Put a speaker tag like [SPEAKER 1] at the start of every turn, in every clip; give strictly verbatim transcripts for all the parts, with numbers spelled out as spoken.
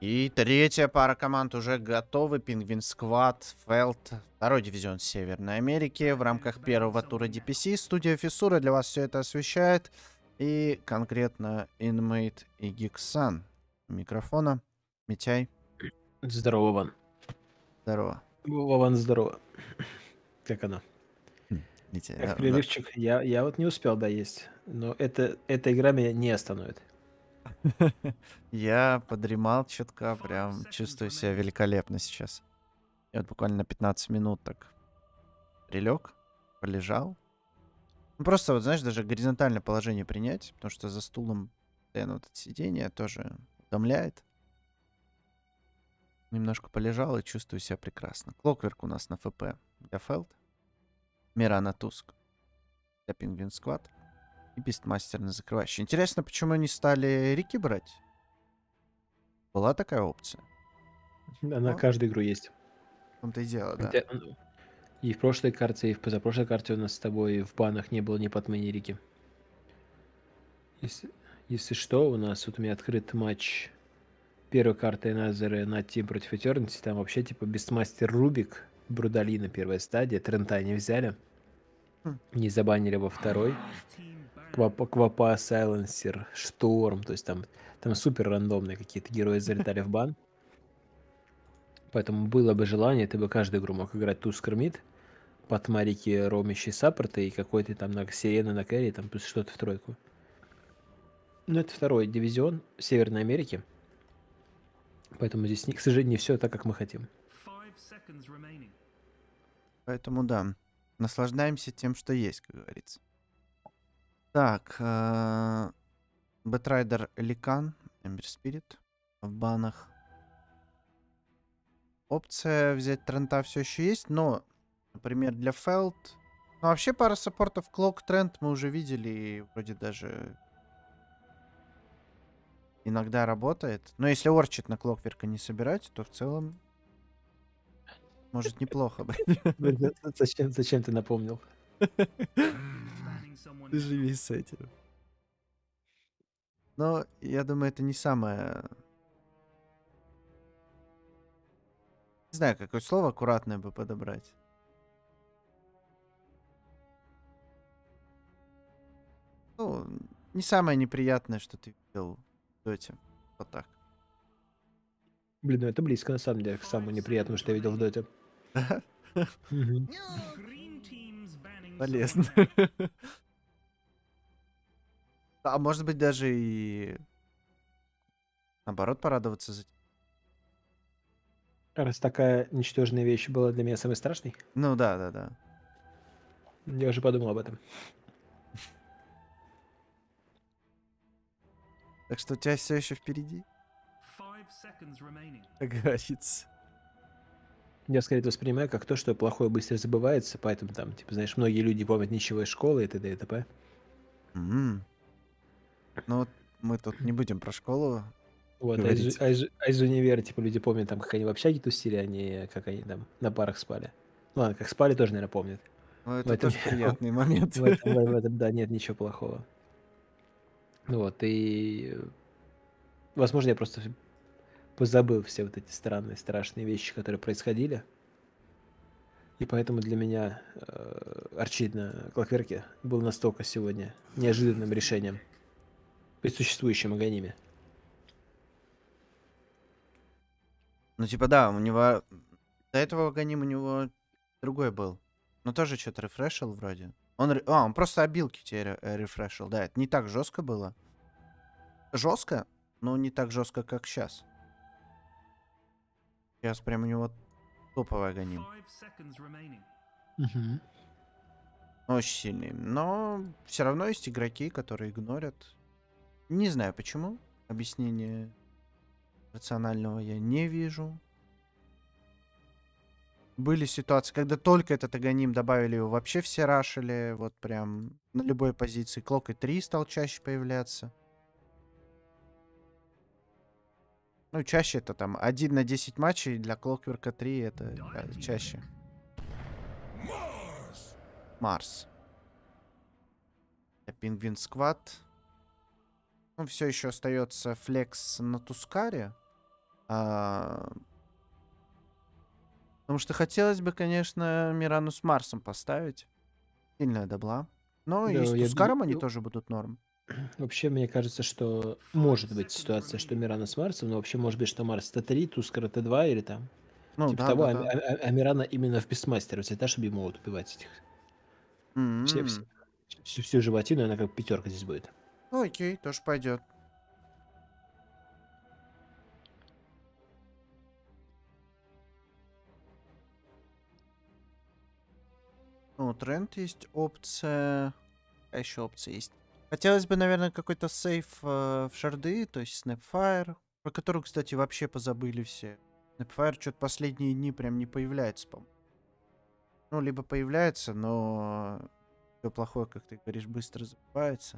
[SPEAKER 1] И третья пара команд уже готовы. Пингвин Сквад, Фелт, второй дивизион Северной Америки. В рамках первого тура ди пи си студия Фиссура для вас все это освещает. И конкретно Inmate и Гиксан. Микрофона. Митяй.
[SPEAKER 2] Здорово, Ван.
[SPEAKER 1] Здорово.
[SPEAKER 2] Вован, здорово. Как оно?
[SPEAKER 1] Хм, Митяй,
[SPEAKER 2] Как
[SPEAKER 1] да, да.
[SPEAKER 2] перерывчик, я, я вот не успел доесть, но это, эта игра меня не остановит.
[SPEAKER 1] Я подремал чутка, прям чувствую себя великолепно сейчас. Я вот буквально на пятнадцать минут так прилег, полежал. Ну, просто, вот знаешь, даже горизонтальное положение принять, потому что за стулом постоянно вот это сидение тоже утомляет. Немножко полежал и чувствую себя прекрасно. Клокверк у нас на ФП для Фелд. Мирана Туск для Пингвин Сквад. И Бистмастер на закрывающий. Интересно, почему они стали Рики брать? Была такая опция?
[SPEAKER 2] На
[SPEAKER 1] Ну,
[SPEAKER 2] каждую игру есть.
[SPEAKER 1] в том-то и дело, да.
[SPEAKER 2] Хотя, ну, и в прошлой карте, и в позапрошлой карте у нас с тобой в банах не было ни Патмы, ни Рики. Если, если что, у нас вот у меня открыт матч первой карты Назеры на Тим против Eternity. Там вообще типа Бестмастер Рубик, Брудалина первая стадия, Трента не взяли.
[SPEAKER 1] Хм.
[SPEAKER 2] Не забанили во второй. Квапа, Квапа, Сайленсер, Шторм. То есть там, там супер рандомные какие-то герои залетали в бан. Поэтому было бы желание, ты бы каждую игру мог играть Тускер Мид, Патмарики, Ромищи, Саппорты и какой-то там на Сирена на Кэрри, там плюс что-то в тройку. Ну, это второй дивизион Северной Америки. Поэтому здесь, к сожалению, не все так, как мы хотим.
[SPEAKER 1] Поэтому да, наслаждаемся тем, что есть, как говорится. Так, Бэтрайдер Ликан, Эмбер Спирит в банах. Опция взять Трента все еще есть, но, например, для Фелд... Ну, вообще пара саппортов Клок Трент мы уже видели, и вроде даже иногда работает. Но если Орчит на Клокверка не собирать, то в целом может неплохо быть.
[SPEAKER 2] Зачем, зачем ты напомнил?
[SPEAKER 1] Ты живи с этим. Но я думаю, это не самое... Не знаю, какое слово аккуратное бы подобрать. Ну, не самое неприятное, что ты видел в доте. Вот так.
[SPEAKER 2] Блин, ну это близко на самом деле к самому неприятному, что я видел в доте. Мгм.
[SPEAKER 1] Полезно. А может быть, даже и наоборот порадоваться за...
[SPEAKER 2] Раз такая ничтожная вещь была для меня самой страшной,
[SPEAKER 1] Ну да, да, да.
[SPEAKER 2] я уже подумал об этом.
[SPEAKER 1] Так что у тебя все еще впереди, как говорится.
[SPEAKER 2] Я скорее это воспринимаю как то, что плохое быстро забывается, поэтому там, типа, знаешь, многие люди помнят ничего из школы и т.д. и т.п.
[SPEAKER 1] М. Ну вот мы тут не будем про школу
[SPEAKER 2] Вот, а из,
[SPEAKER 1] говорить.
[SPEAKER 2] а, из, а из универа, типа, люди помнят, там, как они в общаге тусили, а не как они там на парах спали. Ну ладно, как спали, тоже, наверное, помнят.
[SPEAKER 1] Ну
[SPEAKER 2] В
[SPEAKER 1] это
[SPEAKER 2] этом,
[SPEAKER 1] тоже приятный момент.
[SPEAKER 2] в этом, в этом, да, нет ничего плохого. Ну вот, и, возможно, я просто позабыл все вот эти странные, страшные вещи, которые происходили. И поэтому для меня э, Арчид на Клокверке был настолько сегодня неожиданным решением при существующем Аганиме.
[SPEAKER 1] Ну типа да, у него... До этого Аганим у него другой был. Но тоже что-то рефрешил вроде. Он... ре- А, он просто обилки теперь э, рефрешил. Да, это не так жестко было. Жестко, но не так жестко, как сейчас. Сейчас прям у него топовый Аганим.
[SPEAKER 2] Угу.
[SPEAKER 1] Очень сильный. Но все равно есть игроки, которые игнорят. Не знаю почему. Объяснения рационального я не вижу. Были ситуации, когда только этот Аганим добавили, его вообще все рашили. Вот прям на любой позиции. Клок и три стал чаще появляться. Ну, чаще это там один на десять матчей. Для Клокверка три это да, чаще. Марс. Пингвин Сквад. Ну, все еще остается флекс на Тускаре. А, Потому что хотелось бы, конечно, Мирану с Марсом поставить. Сильная дабла. Но и
[SPEAKER 2] Да,
[SPEAKER 1] с
[SPEAKER 2] я,
[SPEAKER 1] Тускаром они
[SPEAKER 2] я-
[SPEAKER 1] тоже будут норм.
[SPEAKER 2] вообще, мне кажется, что может быть ситуация, что Мирана с Марсом, но вообще может быть, что Марс Т три, Тускара Т два или там
[SPEAKER 1] Ну,
[SPEAKER 2] типа
[SPEAKER 1] да,
[SPEAKER 2] того,
[SPEAKER 1] да,
[SPEAKER 2] а,
[SPEAKER 1] да.
[SPEAKER 2] а- а- а Мирана именно в Бестмастере цвета, чтобы ему вот убивать этих. Все, все-
[SPEAKER 1] М.
[SPEAKER 2] всю, всю животину, она как пятерка здесь будет.
[SPEAKER 1] Ну, окей, тоже пойдет. Ну, тренд есть опция. А еще опция есть. Хотелось бы, наверное, какой-то сейф э, в шарды, то есть Snapfire, про которую, кстати, вообще позабыли все. Snapfire что-то последние дни прям не появляется, по-моему. Ну, либо появляется, но все плохое, как ты говоришь, быстро забывается.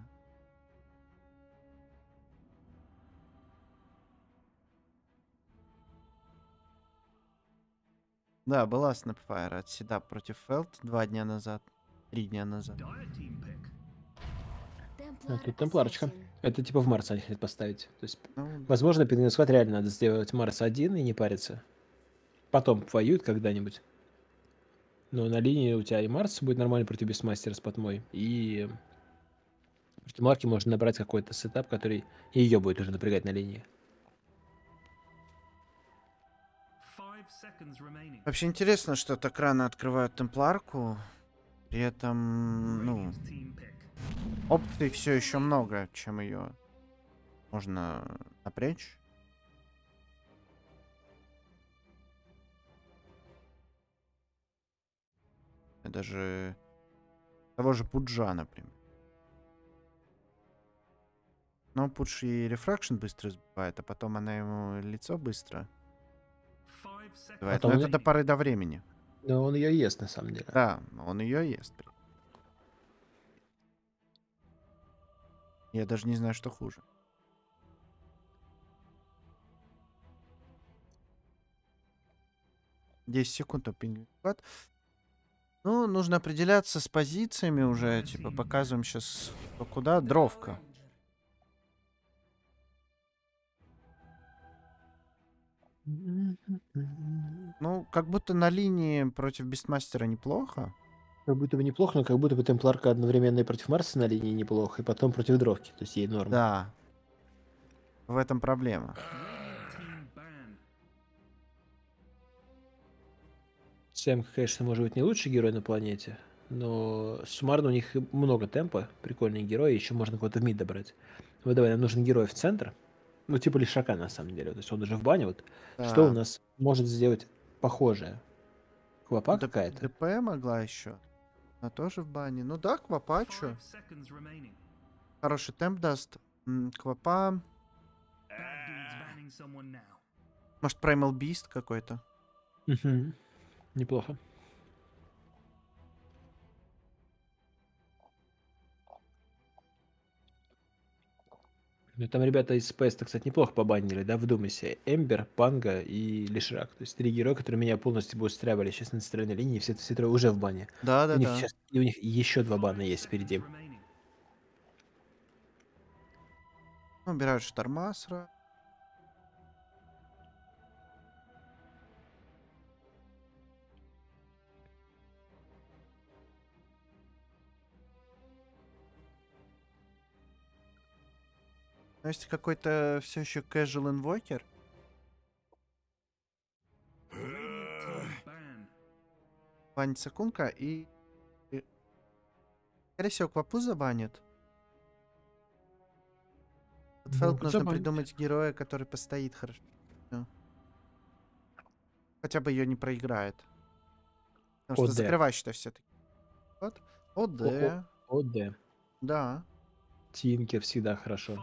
[SPEAKER 1] Да, была Snapfire от Седа против Фелт два дня назад. Три дня назад.
[SPEAKER 2] А тут темпларочка. Это типа в Марс они хотят поставить. То есть,
[SPEAKER 1] Ну,
[SPEAKER 2] возможно, Пингвин Сквад реально надо сделать Марс один и не париться. Потом воюют когда-нибудь. Но на линии у тебя и Марс будет нормально против Бестмастера с Патмой, и против Марки можно набрать какой-то сетап, который ее будет уже напрягать на линии.
[SPEAKER 1] вообще интересно, что так рано открывают темпларку. При этом, ну, опций все еще много, чем ее можно напрячь. И даже того же Пуджа, например. Но Пудж и рефракшн быстро сбивает, а потом она ему лицо быстро сбивает.
[SPEAKER 2] Потом
[SPEAKER 1] Но
[SPEAKER 2] он,
[SPEAKER 1] это до поры до времени.
[SPEAKER 2] но он ее ест на самом деле.
[SPEAKER 1] Да, он ее ест. Я даже не знаю, что хуже. десять секунд, а пингвин склад. Ну, нужно определяться с позициями уже. Типа, показываем сейчас куда. Дровка. Ну, как будто на линии против Бестмастера неплохо.
[SPEAKER 2] Как будто бы неплохо, но как будто бы темпларка одновременно и против Марса на линии неплохо, и потом против дровки. То есть ей норм.
[SPEAKER 1] Да. В этом проблема.
[SPEAKER 2] Сэм, конечно, может быть не лучший герой на планете, но суммарно у них много темпа, прикольные герои, еще можно кого-то в мид добрать. Вот давай, нам нужен герой в центр, ну типа Лишака на самом деле, то есть он уже в бане, вот. Что у
[SPEAKER 1] Да.
[SPEAKER 2] нас может сделать похожее? Квапа
[SPEAKER 1] Д-
[SPEAKER 2] какая-то?
[SPEAKER 1] ДП могла еще. Она тоже в бане. Ну да, Квапа, чё? Хороший темп даст. М, Квапа. Может, Primal Beast какой-то.
[SPEAKER 2] Угу. Неплохо. Ну, там ребята из спейс кстати, неплохо побанили, да, вдумайся. Эмбер, Панга и Лишрак. То есть три героя, которые меня полностью бы устраивали сейчас на центральной линии, все, все трое уже в бане. И у них
[SPEAKER 1] Да-да-да.
[SPEAKER 2] сейчас, и у них еще два бана есть впереди.
[SPEAKER 1] Убирают шторма сразу. Но есть какой-то все еще casual инвокер. Банит Сакунка и... и- Скорее всего, Квапу забанит. Тут Фелд
[SPEAKER 2] Могут
[SPEAKER 1] нужно
[SPEAKER 2] забанить.
[SPEAKER 1] придумать героя, который постоит хорошо. Ну. Хотя бы ее не проиграет. Потому что
[SPEAKER 2] ОД.
[SPEAKER 1] закрываешь-то все-таки. Вот. ОД.
[SPEAKER 2] О- О- ОД.
[SPEAKER 1] Да.
[SPEAKER 2] Тинкер всегда хорошо.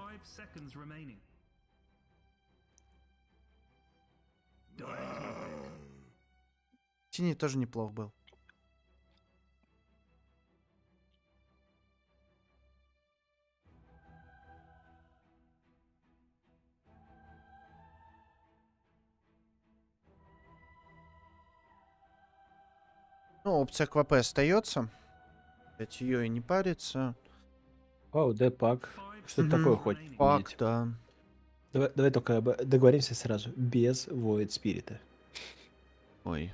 [SPEAKER 1] Тини тоже неплох был. Ну, опция КВП остается. Ее и не парится.
[SPEAKER 2] ОД пак. Что-то
[SPEAKER 1] Мгм.
[SPEAKER 2] такое хоть
[SPEAKER 1] Пак,
[SPEAKER 2] видеть.
[SPEAKER 1] да.
[SPEAKER 2] Давай, давай только об- договоримся сразу. Без Void Spirit.
[SPEAKER 1] Ой.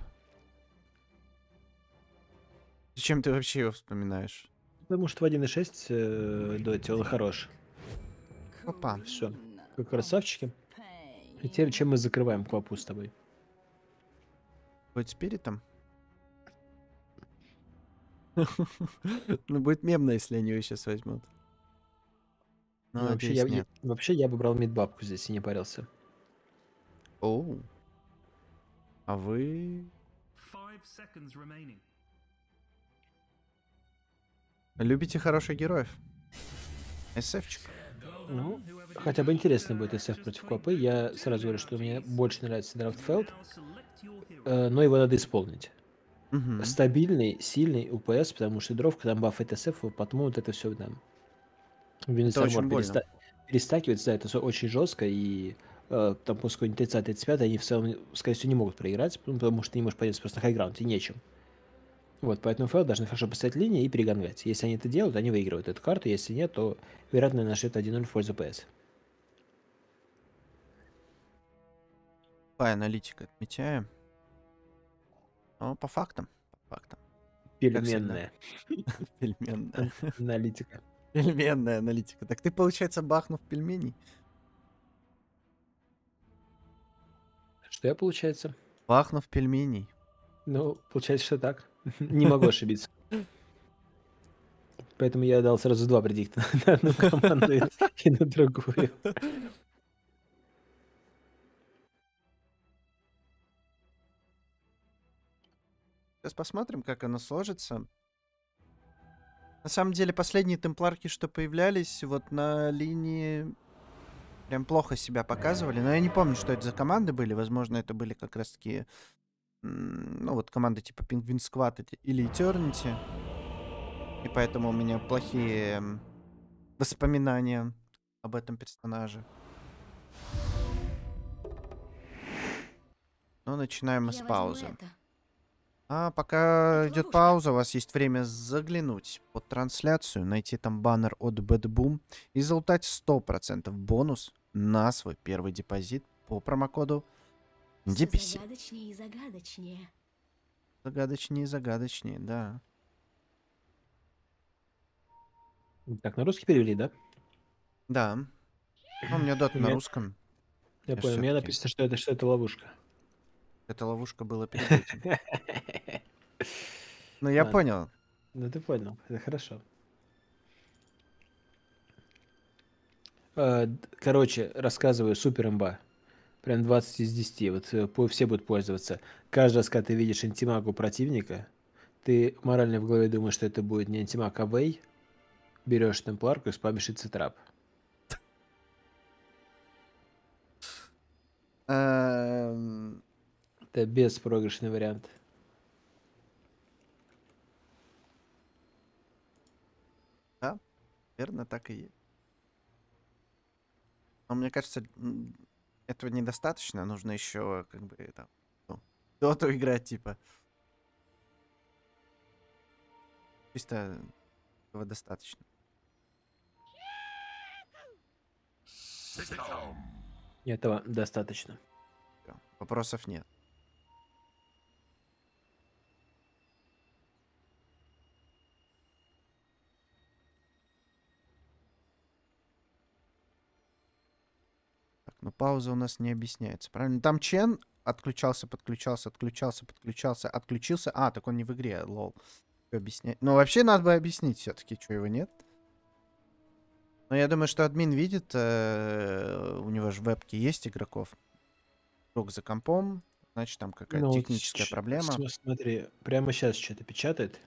[SPEAKER 1] Зачем ты вообще его вспоминаешь?
[SPEAKER 2] Потому что в один и шесть э, доте он хорош.
[SPEAKER 1] Опа.
[SPEAKER 2] Все. Вы красавчики. И теперь чем мы закрываем квапу с тобой?
[SPEAKER 1] Хоть спиритом? Ну, будет мемно, если они его сейчас возьмут.
[SPEAKER 2] Ну,
[SPEAKER 1] Но,
[SPEAKER 2] вообще, я,
[SPEAKER 1] надеюсь,
[SPEAKER 2] я-
[SPEAKER 1] нет.
[SPEAKER 2] вообще я выбрал мидбабку здесь и не парился.
[SPEAKER 1] Оу. А вы
[SPEAKER 3] Five seconds remaining.
[SPEAKER 1] любите хороших героев? эсэфчик.
[SPEAKER 2] Ну, хотя бы интересно будет эс эф против квапы. Я сразу говорю, что мне больше нравится Драфтфелд,
[SPEAKER 3] Now select your hero.
[SPEAKER 2] э, но его надо исполнить.
[SPEAKER 1] Угу.
[SPEAKER 2] Стабильный, сильный УПС, потому что дровка там бафает эс эф, потом вот это все там.
[SPEAKER 1] Это очень
[SPEAKER 2] Винсармор
[SPEAKER 1] больно.
[SPEAKER 2] переста... перестакивается, да, это всё очень жестко, и э, там после какой-нибудь тридцать тридцать пять они в целом, скорее всего, не могут проиграть, ну, потому что ты не можешь пойти просто на хайграунд, и нечем. Вот, поэтому фэл должны хорошо поставить линии и перегонять. Если они это делают, они выигрывают эту карту, если нет, то, вероятно, на счет один ноль в пользу ПС.
[SPEAKER 1] Какая аналитика отмечаем. Но по фактам. По фактам. Как всегда.
[SPEAKER 2] Пельменная
[SPEAKER 1] Пельменная.
[SPEAKER 2] аналитика.
[SPEAKER 1] Пельменная аналитика. Так ты, получается, бахнув пельменей?
[SPEAKER 2] Что я, получается?
[SPEAKER 1] Бахнув пельменей.
[SPEAKER 2] Ну, получается, что так. Не могу ошибиться. Поэтому я дал сразу два предикта на одну команду и и на другую.
[SPEAKER 1] Сейчас посмотрим, как оно сложится. На самом деле, последние темпларки, что появлялись, вот на линии прям плохо себя показывали. Но я не помню, что это за команды были. Возможно, это были как раз-таки, м, ну, вот команды типа Penguin Squad эти- или Eternity. И поэтому у меня плохие м, воспоминания об этом персонаже. Ну, начинаем мы с
[SPEAKER 4] Я возьму
[SPEAKER 1] паузы.
[SPEAKER 4] это.
[SPEAKER 1] А пока
[SPEAKER 4] Это
[SPEAKER 1] идет
[SPEAKER 4] ловушка.
[SPEAKER 1] пауза, у вас есть время заглянуть под трансляцию, найти там баннер от Bad Boom и залутать сто процентов бонус на свой первый депозит по промокоду
[SPEAKER 4] Всё
[SPEAKER 1] ди пи си.
[SPEAKER 4] загадочнее и загадочнее.
[SPEAKER 1] Загадочнее и загадочнее, да.
[SPEAKER 2] Так, на русский перевели, да?
[SPEAKER 1] Да. Ну, у меня дот
[SPEAKER 2] У
[SPEAKER 1] на
[SPEAKER 2] меня-
[SPEAKER 1] русском.
[SPEAKER 2] Я
[SPEAKER 1] Я
[SPEAKER 2] понял, у меня
[SPEAKER 1] всё-таки-
[SPEAKER 2] написано, что это, что это ловушка.
[SPEAKER 1] Эта ловушка была перед этим. Ну, я
[SPEAKER 2] Ладно.
[SPEAKER 1] понял.
[SPEAKER 2] Ну, ты понял, это хорошо. Э, д- Короче, рассказываю, супер имба. Прям двадцать из десяти. Вот э, по- все будут пользоваться. Каждый раз, когда ты видишь антимагу противника, ты морально в голове думаешь, что это будет не антимаг, а вей. Берешь темпларку и спамишь и цитрап.
[SPEAKER 1] Эм,
[SPEAKER 2] Это беспроигрышный вариант.
[SPEAKER 1] Да, верно, так и есть. Но мне кажется, м, этого недостаточно. Нужно еще, как бы, это, ну, доту играть, типа. Чисто этого достаточно.
[SPEAKER 2] Этого достаточно.
[SPEAKER 1] Всё, вопросов нет. Так, ну пауза у нас не объясняется, правильно? Там Чен отключался, подключался, отключался, подключался, отключился. А, так он не в игре, лол. Чё объяснять? Ну, вообще надо бы объяснить все-таки, что его нет. Но я думаю, что админ видит, э, у него же в вебке есть игроков. Только за компом, значит, там какая-то
[SPEAKER 2] Ну, вот
[SPEAKER 1] техническая
[SPEAKER 2] ч-
[SPEAKER 1] проблема.
[SPEAKER 2] см- смотри, прямо сейчас что-то печатает.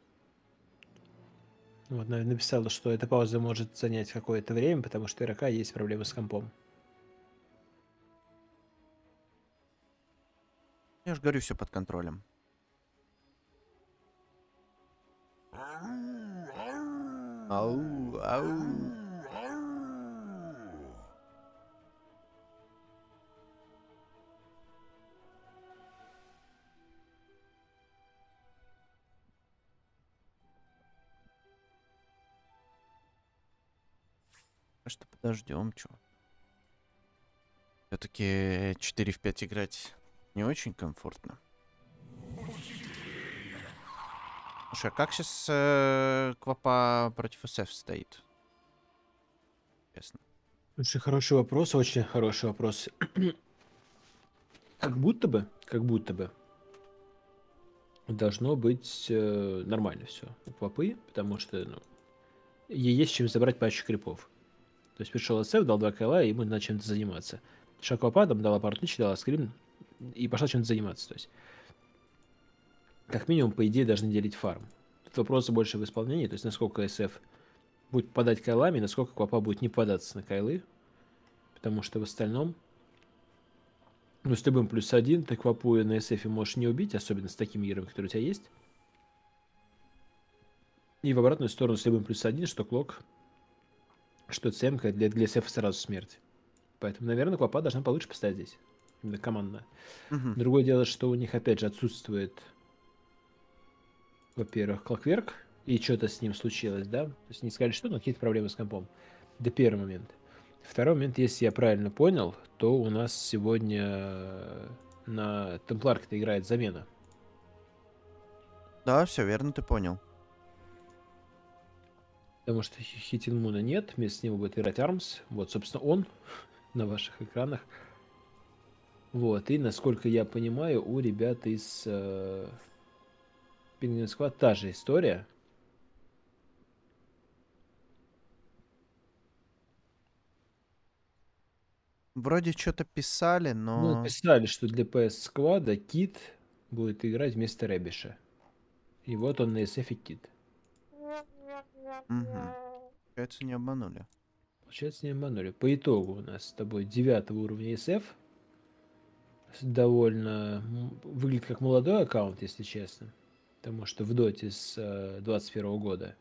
[SPEAKER 2] Вот, на- написала, что эта пауза может занять какое-то время, потому что у игрока есть проблемы с компом.
[SPEAKER 1] Я же говорю, все под контролем. Ау, ау. А что подождем, чё? Все-таки четыре в пять играть не очень комфортно. Слушай, а как сейчас э, Квапа против эс эф стоит? Честно.
[SPEAKER 2] Очень хороший вопрос, очень хороший вопрос. Как будто бы, как будто бы должно быть э, нормально все у Квапы, потому что ну, ей есть чем забрать пачку крипов. То есть пришел эс эф, дал два кайла, и мы начали чем-то заниматься. Шаквапа там дала пару тысяч, дала скрин, и пошла чем-то заниматься. То есть, как минимум, по идее, должны делить фарм. Тут вопросы больше в исполнении, то есть насколько эс эф будет подать кайлами, насколько Квапа будет не податься на кайлы. Потому что в остальном, ну, с любым плюс один, ты Квапу на эс эф можешь не убить, особенно с такими героями, которые у тебя есть. И в обратную сторону с любым плюс один, что Клок, что цемка, для, для эс эф сразу смерть. Поэтому, наверное, Квапа должна получше поставить здесь. Именно командно.
[SPEAKER 1] Мгм.
[SPEAKER 2] Другое дело, что у них, опять же, отсутствует, во-первых, Клокверк, и что-то с ним случилось, да? То есть не сказали, что, но какие-то проблемы с компом. Это первый момент. Второй момент, если я правильно понял, то у нас сегодня на Темпларке-то играет замена.
[SPEAKER 1] Да, все верно, ты понял.
[SPEAKER 2] Потому что Хи- Хитинмуна нет, вместо него будет играть Армс. Вот, собственно, он на ваших экранах. Вот, и насколько я понимаю, у ребят из э, Penguin Squad та же история.
[SPEAKER 1] Вроде что-то писали,
[SPEAKER 2] Ну,
[SPEAKER 1] но...
[SPEAKER 2] писали, что для пи эс Squad Кит будет играть вместо Рэбиша. И вот он на эс эф Кит.
[SPEAKER 1] Мгм. Получается, не обманули.
[SPEAKER 2] Получается, не обманули. По итогу у нас с тобой девятого уровня эс эф. С довольно... м, Выглядит как молодой аккаунт, если честно. Потому что в доте с э, двадцать первого года.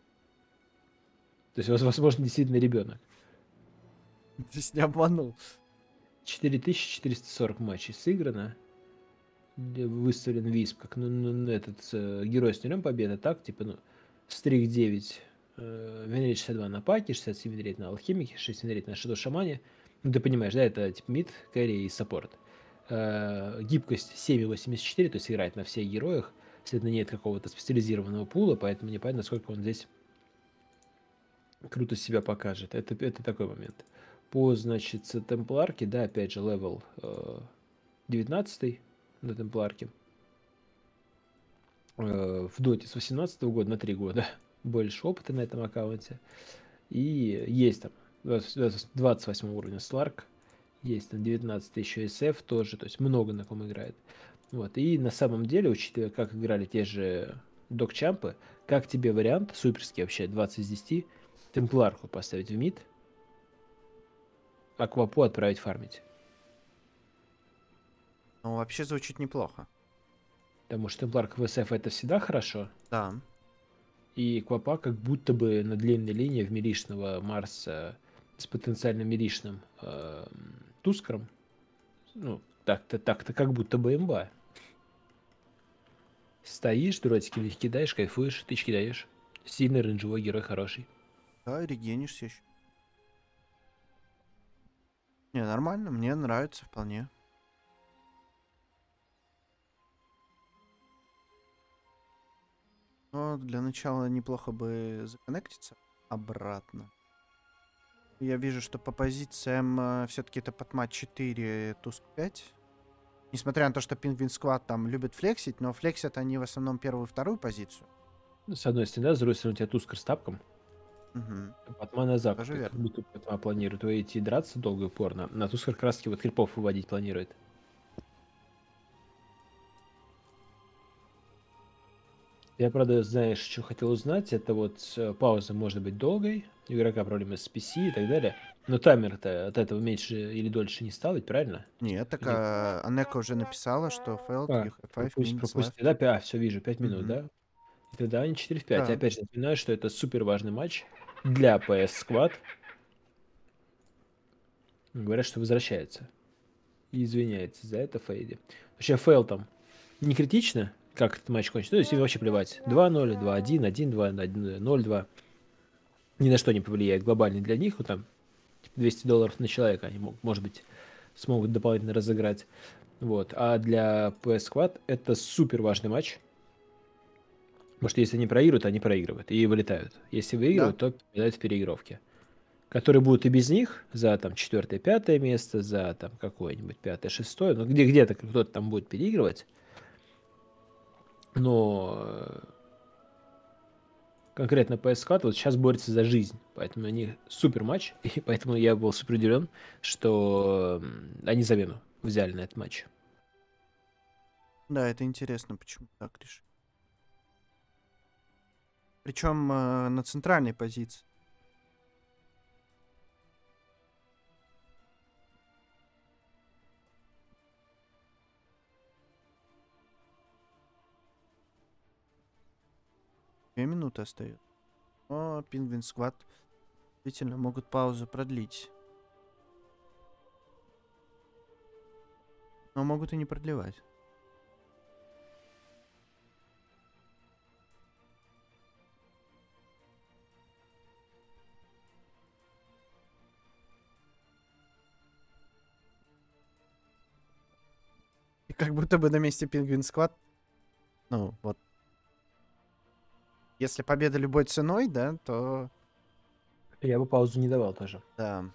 [SPEAKER 2] То есть, воз- возможно, действительно ребенок.
[SPEAKER 1] Здесь не обманул.
[SPEAKER 2] четыре тысячи четыреста сорок матчей сыграно. Д- Выставлен висп как ну, ну, ну, этот э, герой с нулем победы. Так, типа, ну, стрик девять. Э, винрейт шестьдесят два на паке, шестьдесят семь винрейт на алхимике, шесть винрейт на шедо шамане. Ну, ты понимаешь, да, это типа мид, кэрри и саппорт. Э, гибкость семь и восемьдесят четыре, то есть играет на всех героях. Следовательно, нет какого-то специализированного пула, поэтому непонятно, насколько он здесь круто себя покажет. Это, это такой момент. По, значит, темпларке, да, опять же, левел э, девятнадцать на темпларке. Э, в доте с восемнадцатого года на три года больше опыта на этом аккаунте. И есть там двадцать восемь уровня Сларк, есть там девятнадцать еще эс эф тоже, то есть много на ком играет. Вот. И на самом деле, учитывая, как играли те же докчампы, как тебе вариант, суперский вообще, двадцать из десяти, темпларку поставить в мид, а Квапу отправить фармить.
[SPEAKER 1] Ну, вообще звучит неплохо.
[SPEAKER 2] Потому что темпларка в эс эф это всегда хорошо,
[SPEAKER 1] Да.
[SPEAKER 2] и Квапа как будто бы на длинной линии в милишного Марса с потенциально милишным э, Тускаром. Ну, так-то, так-то как будто бы имба. Стоишь, дротики в них кидаешь, кайфуешь, тычки даешь. Сильный рейнджевой герой, хороший.
[SPEAKER 1] Да, регенишься еще. Не, нормально, мне нравится вполне. Но для начала неплохо бы законнектиться обратно. Я вижу, что по позициям все-таки это подмат четыре, Туск пять. Несмотря на то, что Penguin Squad там любят флексить, но флексят они в основном первую и вторую позицию.
[SPEAKER 2] Ну, с одной стороны, да, с другой стороны, у тебя Тускар с тапком.
[SPEAKER 1] Угу.
[SPEAKER 2] Патма на закуп,
[SPEAKER 1] Тоже
[SPEAKER 2] как
[SPEAKER 1] верно.
[SPEAKER 2] будто Патма планирует идти драться долго и упорно. На Тускар как раз таки вот крипов выводить планирует. Я, правда, знаешь, что хотел узнать, это вот э, пауза может быть долгой, у игрока проблемы с пи си и так далее, но таймер-то от этого меньше или дольше не стал, ведь правильно?
[SPEAKER 1] Нет, так
[SPEAKER 2] Или-
[SPEAKER 1] а, Анека уже написала, что failed,
[SPEAKER 2] А,
[SPEAKER 1] you have five
[SPEAKER 2] пропусть,
[SPEAKER 1] minutes
[SPEAKER 2] пропусти,
[SPEAKER 1] left.
[SPEAKER 2] да, пя- а, все, вижу, пять минут,
[SPEAKER 1] Мгм.
[SPEAKER 2] да? И тогда они четыре в пять.
[SPEAKER 1] Да.
[SPEAKER 2] Опять же, напоминаю, что это супер важный матч для пи эс Squad. Говорят, что возвращается. И извиняется за это Фейди. Вообще, фейл там не критично, как этот матч кончится. То есть им вообще плевать. два ноль, два один, один два, ноль два. Ни на что не повлияет глобально для них. Вот там двести долларов на человека они могут, может быть, смогут дополнительно разыграть. Вот. А для пи эс Squad это супер важный матч. Потому что если они проигрывают, они проигрывают и вылетают. Если выигрывают,
[SPEAKER 1] Да.
[SPEAKER 2] то попадают в переигровки. Которые будут и без них за там четвертое, пятое место, за там какое-нибудь пятое, шестое. Ну, где где-то кто-то там будет переигрывать. Но э, конкретно пи эс Squad вот сейчас борется за жизнь. Поэтому у них супер матч. И поэтому я был супер удивлен, что м, они замену взяли на этот матч.
[SPEAKER 1] Да, это интересно, почему так решили. Причем э, на центральной позиции. Две минуты остается. О, Penguin Squad действительно могут паузу продлить. Но могут и не продлевать. И как будто бы на месте Penguin Squad, ну вот, если победа любой ценой, да, то
[SPEAKER 2] Я бы паузу не давал тоже.
[SPEAKER 1] да.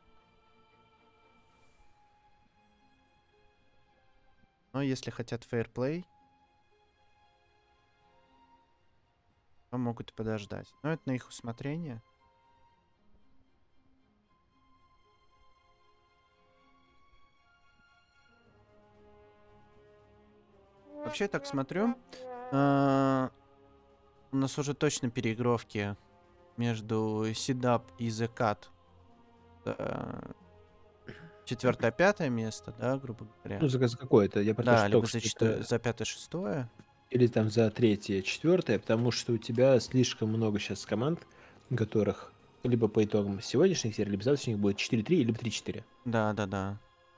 [SPEAKER 1] Но если хотят фейерплей, то могут и подождать. Но это на их усмотрение. Вообще, я так смотрю, а, у нас уже точно переигровки между Сидап и The Cut. Четвертое, пятое место, да, грубо говоря.
[SPEAKER 2] Ну, за, за какое-то. Я про то,
[SPEAKER 1] Да,
[SPEAKER 2] что
[SPEAKER 1] либо
[SPEAKER 2] только
[SPEAKER 1] за,
[SPEAKER 2] что
[SPEAKER 1] четвер-
[SPEAKER 2] это-
[SPEAKER 1] за пятое, шестое.
[SPEAKER 2] или там за третье, четвертое, потому что у тебя слишком много сейчас команд, у которых либо по итогам сегодняшних серий, либо завтрашних будет четыре-три, либо три-четыре.
[SPEAKER 1] Да, да, да.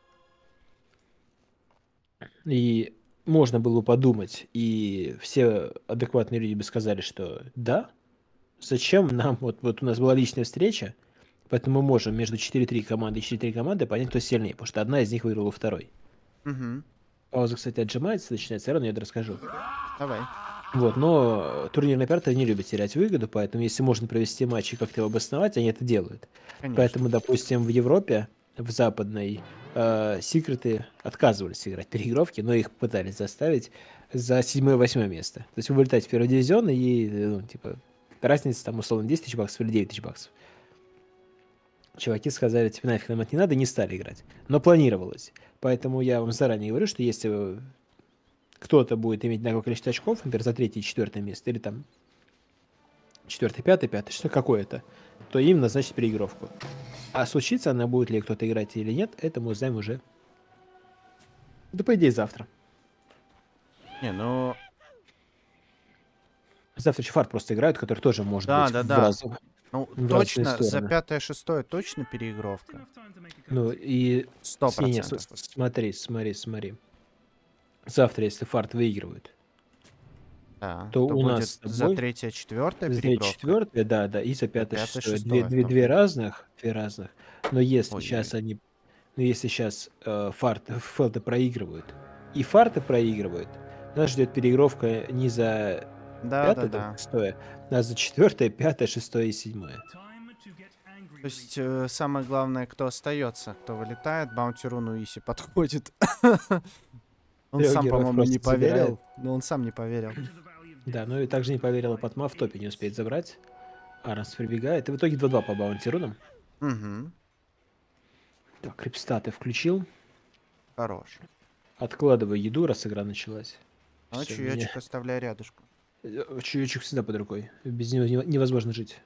[SPEAKER 2] И можно было бы подумать, и все адекватные люди бы сказали, что да, зачем нам, вот, вот у нас была личная встреча, поэтому мы можем между четыре-три команды и четыре-три команды понять, кто сильнее, потому что одна из них выиграла у второй.
[SPEAKER 1] Угу.
[SPEAKER 2] Пауза, кстати, отжимается, начинается рано, я это расскажу.
[SPEAKER 1] Давай.
[SPEAKER 2] Вот, но турнирные операторы не любят терять выгоду, поэтому если можно провести матч и как-то его обосновать, они это делают.
[SPEAKER 1] Конечно.
[SPEAKER 2] Поэтому, допустим, в Европе, в западной, э, секреты отказывались играть переигровки, но их пытались заставить за седьмое-восьмое место. То есть вы вылетаете в первый дивизион, и, ну, типа, разница там, условно, десять тысяч баксов или девять тысяч баксов. Чуваки сказали, типа, нафиг нам это не надо, и не стали играть. Но планировалось. Поэтому я вам заранее говорю, что если кто-то будет иметь такое количество очков, например, за третье и четвертое место, или там четвертое, пятое, пятое, что какое-то, то им назначат переигровку. А случится она, будет ли кто-то играть или нет, это мы узнаем уже. Да, по идее, завтра.
[SPEAKER 1] Не, ну,
[SPEAKER 2] Завтра еще фарт просто играют, который тоже может
[SPEAKER 1] Да,
[SPEAKER 2] быть
[SPEAKER 1] да,
[SPEAKER 2] в
[SPEAKER 1] да.
[SPEAKER 2] разных-
[SPEAKER 1] ну
[SPEAKER 2] В разные
[SPEAKER 1] точно, за
[SPEAKER 2] стороны.
[SPEAKER 1] пятое, шестое точно переигровка.
[SPEAKER 3] Enough time to make a
[SPEAKER 2] Ну и
[SPEAKER 1] Сто
[SPEAKER 2] с- не, не,
[SPEAKER 1] процентов.
[SPEAKER 2] с- смотри, смотри, смотри. Завтра, если фарт выигрывают,
[SPEAKER 1] Да.
[SPEAKER 2] то
[SPEAKER 1] То
[SPEAKER 2] у нас
[SPEAKER 1] будет
[SPEAKER 2] с
[SPEAKER 1] за
[SPEAKER 2] тобой
[SPEAKER 1] третье, четвертое
[SPEAKER 2] за
[SPEAKER 1] переигровка.
[SPEAKER 2] четвертое, да, да, и за пятое,
[SPEAKER 1] пятое,
[SPEAKER 2] шестое.
[SPEAKER 1] шестое
[SPEAKER 2] Две,
[SPEAKER 1] в
[SPEAKER 2] две,
[SPEAKER 1] том
[SPEAKER 2] две
[SPEAKER 1] числе.
[SPEAKER 2] разных, две разных. Но если
[SPEAKER 1] Ой-ой-ой.
[SPEAKER 2] сейчас они, ну если сейчас э, фарт, фелты проигрывают и фарты проигрывают, нас ждет переигровка не за
[SPEAKER 1] Да, да,
[SPEAKER 2] пятое, там,
[SPEAKER 1] да.
[SPEAKER 2] шестое, а за четвертое, пятое, шестое и седьмое.
[SPEAKER 3] time to get angry.
[SPEAKER 1] То есть э, самое главное, кто остается, кто вылетает, Баунтируну Иси подходит. Он
[SPEAKER 2] Трех
[SPEAKER 1] сам,
[SPEAKER 2] героев
[SPEAKER 1] по-моему, не
[SPEAKER 2] просто забирает.
[SPEAKER 1] поверил. Но он сам не поверил.
[SPEAKER 3] To the valley of
[SPEAKER 2] Да, ну и также не поверила Патма, в топе не успеет забрать. Аранс прибегает. И в итоге два-два по баунти рунам.
[SPEAKER 1] Угу.
[SPEAKER 2] Так, крипстаты включил.
[SPEAKER 1] Хорош.
[SPEAKER 2] Откладываю еду, раз игра началась.
[SPEAKER 1] А
[SPEAKER 2] Всё,
[SPEAKER 1] чаечек
[SPEAKER 2] меня-
[SPEAKER 1] оставляй рядышком.
[SPEAKER 2] Э, Чаечек всегда под рукой. Без него нево- невозможно жить.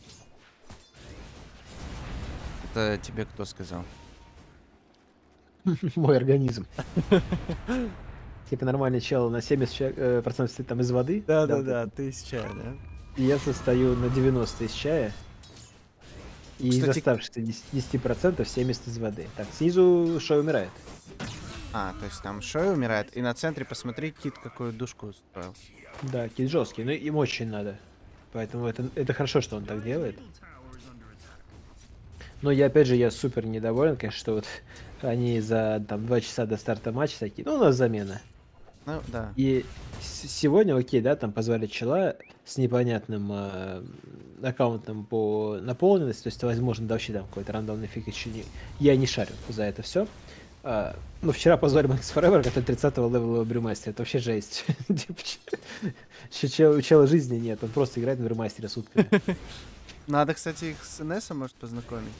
[SPEAKER 1] Это тебе кто сказал?
[SPEAKER 2] Мой организм. Типа нормальный чел на семьдесят ча- э, процентов состоит там из воды.
[SPEAKER 1] ты из чая, да?
[SPEAKER 2] И я состою на девяносто из чая. И из
[SPEAKER 1] Кстати-
[SPEAKER 2] оставшихся десять процентов семьдесят из воды. Так, снизу Шой умирает.
[SPEAKER 1] А, то есть там Шой умирает, и на центре посмотри, Кит какую душку устроил.
[SPEAKER 2] Да, кит жесткий, но им очень надо. Поэтому это, это хорошо, что он так делает.
[SPEAKER 3] middle tower is under attack.
[SPEAKER 2] Но я, опять же, я супер недоволен, конечно, что вот они за там два часа до старта матча такие, ну, у нас замена.
[SPEAKER 1] Ну, да.
[SPEAKER 2] И с- сегодня, окей, да, там позвали чела с непонятным э, аккаунтом по наполненности, то есть, возможно, да, вообще там какой-то рандомный фиг еще не... Я не шарю за это все. Ну, вчера позвали Max Forever, который тридцатого левела брюмастера. Это вообще жесть. Типа, че- че- У чела жизни нет, он просто играет на брюмастере сутками.
[SPEAKER 1] Надо, кстати, их с Инессом, может, познакомить.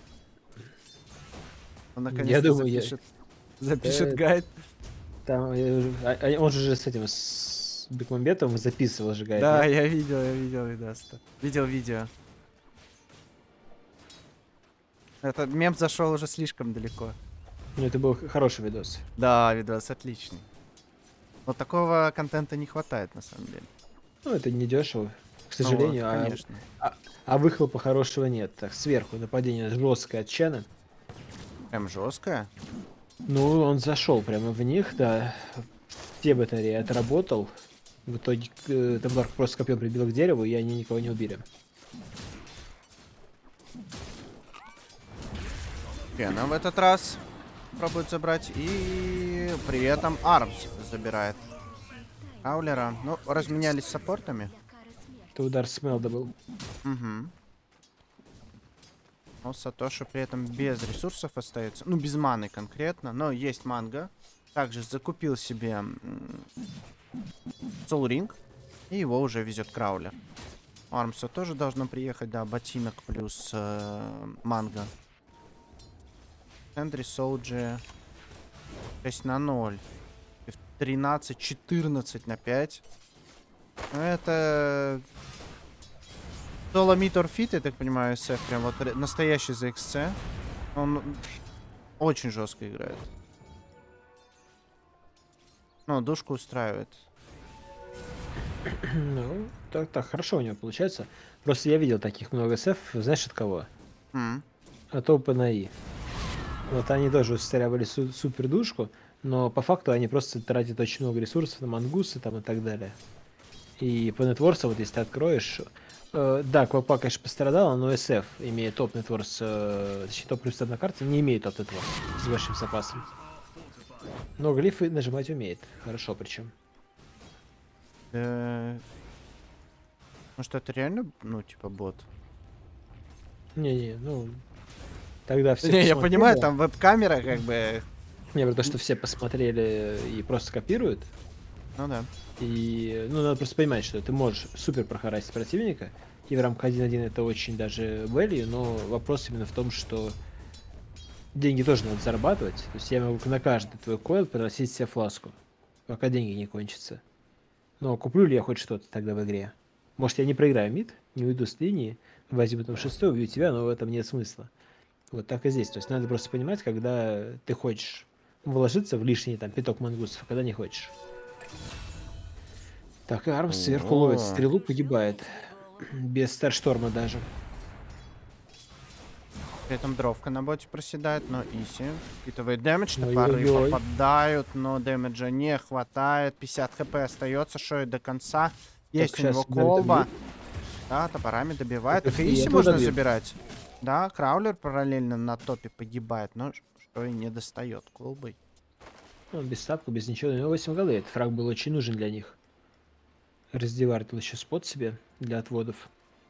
[SPEAKER 1] Он
[SPEAKER 2] Я
[SPEAKER 1] наконец-то
[SPEAKER 2] думаю, я-
[SPEAKER 1] запишет, запишет
[SPEAKER 2] Э,
[SPEAKER 1] гайд.
[SPEAKER 2] Там, я уже- а- а он же с этим, с Бекмамбетовым записывал же гайд.
[SPEAKER 1] Да,
[SPEAKER 2] нет?
[SPEAKER 1] я видел, я видел видос-то. Видел видео. Этот мем зашел уже слишком далеко.
[SPEAKER 2] Ну, это был х- хороший видос.
[SPEAKER 1] Да, видос отличный. Но такого контента не хватает, на самом деле.
[SPEAKER 2] Ну, это не дешево, к
[SPEAKER 1] Ну вот,
[SPEAKER 2] сожалению. а-
[SPEAKER 1] конечно.
[SPEAKER 2] а, а выхлопа хорошего нет. Так, сверху нападение жесткое от Чена.
[SPEAKER 1] Прям жесткая.
[SPEAKER 2] Ну, он зашел прямо в них, да. Все батареи отработал. В итоге э, Темплар просто копьем прибил к дереву, и они никого не убили.
[SPEAKER 1] Пена в этот раз пробует забрать. И при этом Армс забирает Краулера. Ну, разменялись с саппортами.
[SPEAKER 2] Это удар Смелда был.
[SPEAKER 1] Угу. Но Сатоши при этом без ресурсов остается. Ну, без маны конкретно. Но есть манга. Также закупил себе Soul Ring. И его уже везет Краулер. У Армса тоже должно приехать, да, ботинок плюс э, манга. Эндри Соуджи шесть на ноль. тринадцать четырнадцать на пять. Это Соломит Орфит, я так понимаю, эс эф. Прям вот ре- настоящий за икс си. Он очень жестко играет. Ну, душку устраивает.
[SPEAKER 2] Ну, так, так, хорошо у него получается. Просто я видел таких много эс эф, знаешь, от кого?
[SPEAKER 1] М.
[SPEAKER 2] От OpenAI. Вот они тоже устраивали су- супер душку, но по факту они просто тратят очень много ресурсов на мангусы там и так далее. И по нетворсу, вот если ты откроешь, э, да, Квапа, конечно, пострадала, но эс эф, имея топ нетворс, э, точнее топ плюс на карте, не имеет топ нетворс с большим запасом. Но глифы нажимать умеет, хорошо причем.
[SPEAKER 1] Э, Может, это реально, ну, типа, бот?
[SPEAKER 2] Не-не, ну, тогда все
[SPEAKER 1] Не, я
[SPEAKER 2] посмотрели.
[SPEAKER 1] понимаю, там веб-камера, как бы.
[SPEAKER 2] Не, про то, что все посмотрели и просто копируют.
[SPEAKER 1] Ну да.
[SPEAKER 2] И, ну, надо просто понимать, что ты можешь супер прохарасить противника, и в рамках один на один это очень даже value, но вопрос именно в том, что деньги тоже надо зарабатывать. То есть я могу на каждый твой койл приносить себе фласку, пока деньги не кончатся. Но куплю ли я хоть что-то тогда в игре? Может, я не проиграю мид, не уйду с линии, возьму потом шестой, убью тебя, но в этом нет смысла. Вот так и здесь. То есть надо просто понимать, когда ты хочешь вложиться в лишний там пяток мангусов, а когда не хочешь. Так, и Армс сверху ловит
[SPEAKER 1] О.
[SPEAKER 2] стрелу, погибает. Без Старшторма даже.
[SPEAKER 1] При этом дровка на боте проседает, но Иси впитывает дэмэдж,
[SPEAKER 2] Ой-ой-ой.
[SPEAKER 1] топоры попадают, но дэмэджа не хватает. пятьдесят хп остается, шоет до конца. Есть у
[SPEAKER 2] щас
[SPEAKER 1] него
[SPEAKER 2] Берта
[SPEAKER 1] колба.
[SPEAKER 2] бьют.
[SPEAKER 1] Да, топорами добивает.
[SPEAKER 2] Так
[SPEAKER 1] Так
[SPEAKER 2] и
[SPEAKER 1] и Иси
[SPEAKER 2] этого
[SPEAKER 1] можно
[SPEAKER 2] добьют.
[SPEAKER 1] забирать. Да, Краулер параллельно на топе погибает, но ш- что и не достает колбой.
[SPEAKER 2] Ну, без стапка, без ничего. У него восемь голды. Этот фраг был очень нужен для них. Раздевартил еще спот себе для отводов.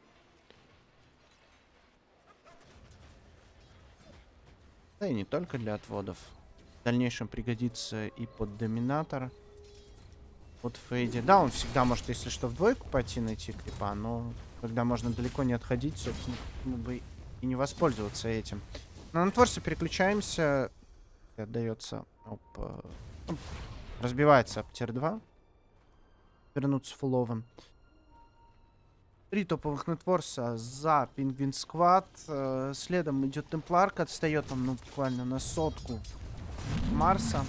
[SPEAKER 1] Да и не только для отводов. В дальнейшем пригодится и под доминатор. Под фейди. Да, он всегда может, если что, в двойку пойти найти крипа, но когда можно далеко не отходить, собственно, ну, бы и не воспользоваться этим. На Нетворсе переключаемся. И отдается. Опа. Ну, разбивается об тир два. Вернуться фуловым. Три топовых Нетворса за Пингвин Сквад. Э, следом идет Темпларка. Отстает он, ну, буквально на сотку Марса.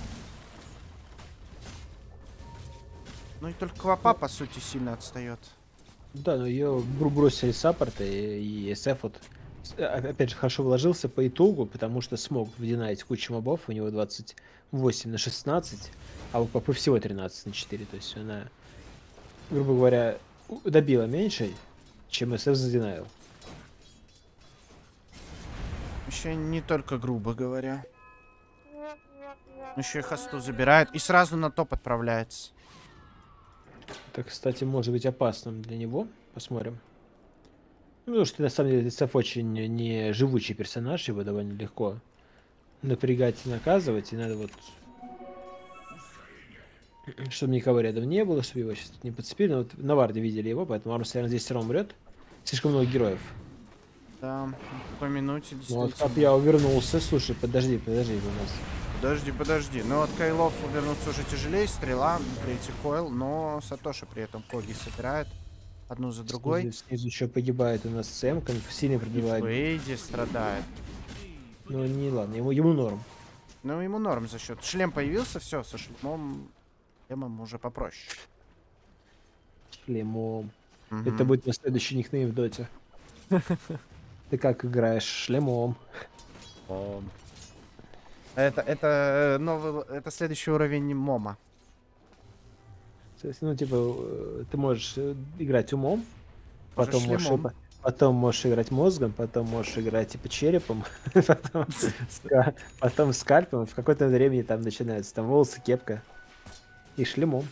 [SPEAKER 1] Ну и только Квапа, по сути, сильно отстает.
[SPEAKER 2] Да, но ее бросили саппорты, и эс эф вот, с- а- опять же, хорошо вложился по итогу, потому что смог вдинать кучу мобов, у него двадцать восемь на шестнадцать, а у Папы всего тринадцать на четыре, то есть она, грубо говоря, у- добила меньше, чем эс эф задинаил.
[SPEAKER 1] Еще не только грубо говоря. Еще и хосту забирает и сразу на топ отправляется.
[SPEAKER 2] Это, кстати, может быть опасным для него. Посмотрим. Ну, потому что на самом деле Сеф очень не живучий персонаж, его довольно легко напрягать и наказывать, и надо вот, чтобы никого рядом не было, чтобы его сейчас не подцепили. Но вот на варде видели его, поэтому Армс, наверное, здесь все равно умрет. Слишком много героев.
[SPEAKER 1] Да, по минуте
[SPEAKER 2] Ну, вот
[SPEAKER 1] действительно.
[SPEAKER 2] как я увернулся. Слушай, подожди, подожди у нас.
[SPEAKER 1] Подожди, подожди. Ну от Кайлов вернуться уже тяжелее. Стрела, третий койл, но Сатоши при этом коги собирает одну за другой.
[SPEAKER 2] Снизу, снизу еще погибает у нас Сэм, сильно
[SPEAKER 1] И
[SPEAKER 2] пробивает.
[SPEAKER 1] Фейди страдает.
[SPEAKER 2] Ну не ладно, ему, ему норм.
[SPEAKER 1] Ну ему норм за счет. Шлем появился, все, со шлемом, шлемом уже попроще.
[SPEAKER 2] Шлемом.
[SPEAKER 1] Мгм.
[SPEAKER 2] Это будет на следующий никнейм в доте. Ты как играешь? Шлемом.
[SPEAKER 1] О. Это, это, э, новый, это следующий уровень Мома.
[SPEAKER 2] То есть, ну, типа, э, ты можешь э, играть умом,
[SPEAKER 1] Можешь
[SPEAKER 2] потом можешь,
[SPEAKER 1] шлемом.
[SPEAKER 2] и- потом можешь играть мозгом, потом можешь играть типа черепом, потом, ска- потом скальпом. В какое-то времени там начинаются там волосы, кепка и шлемом.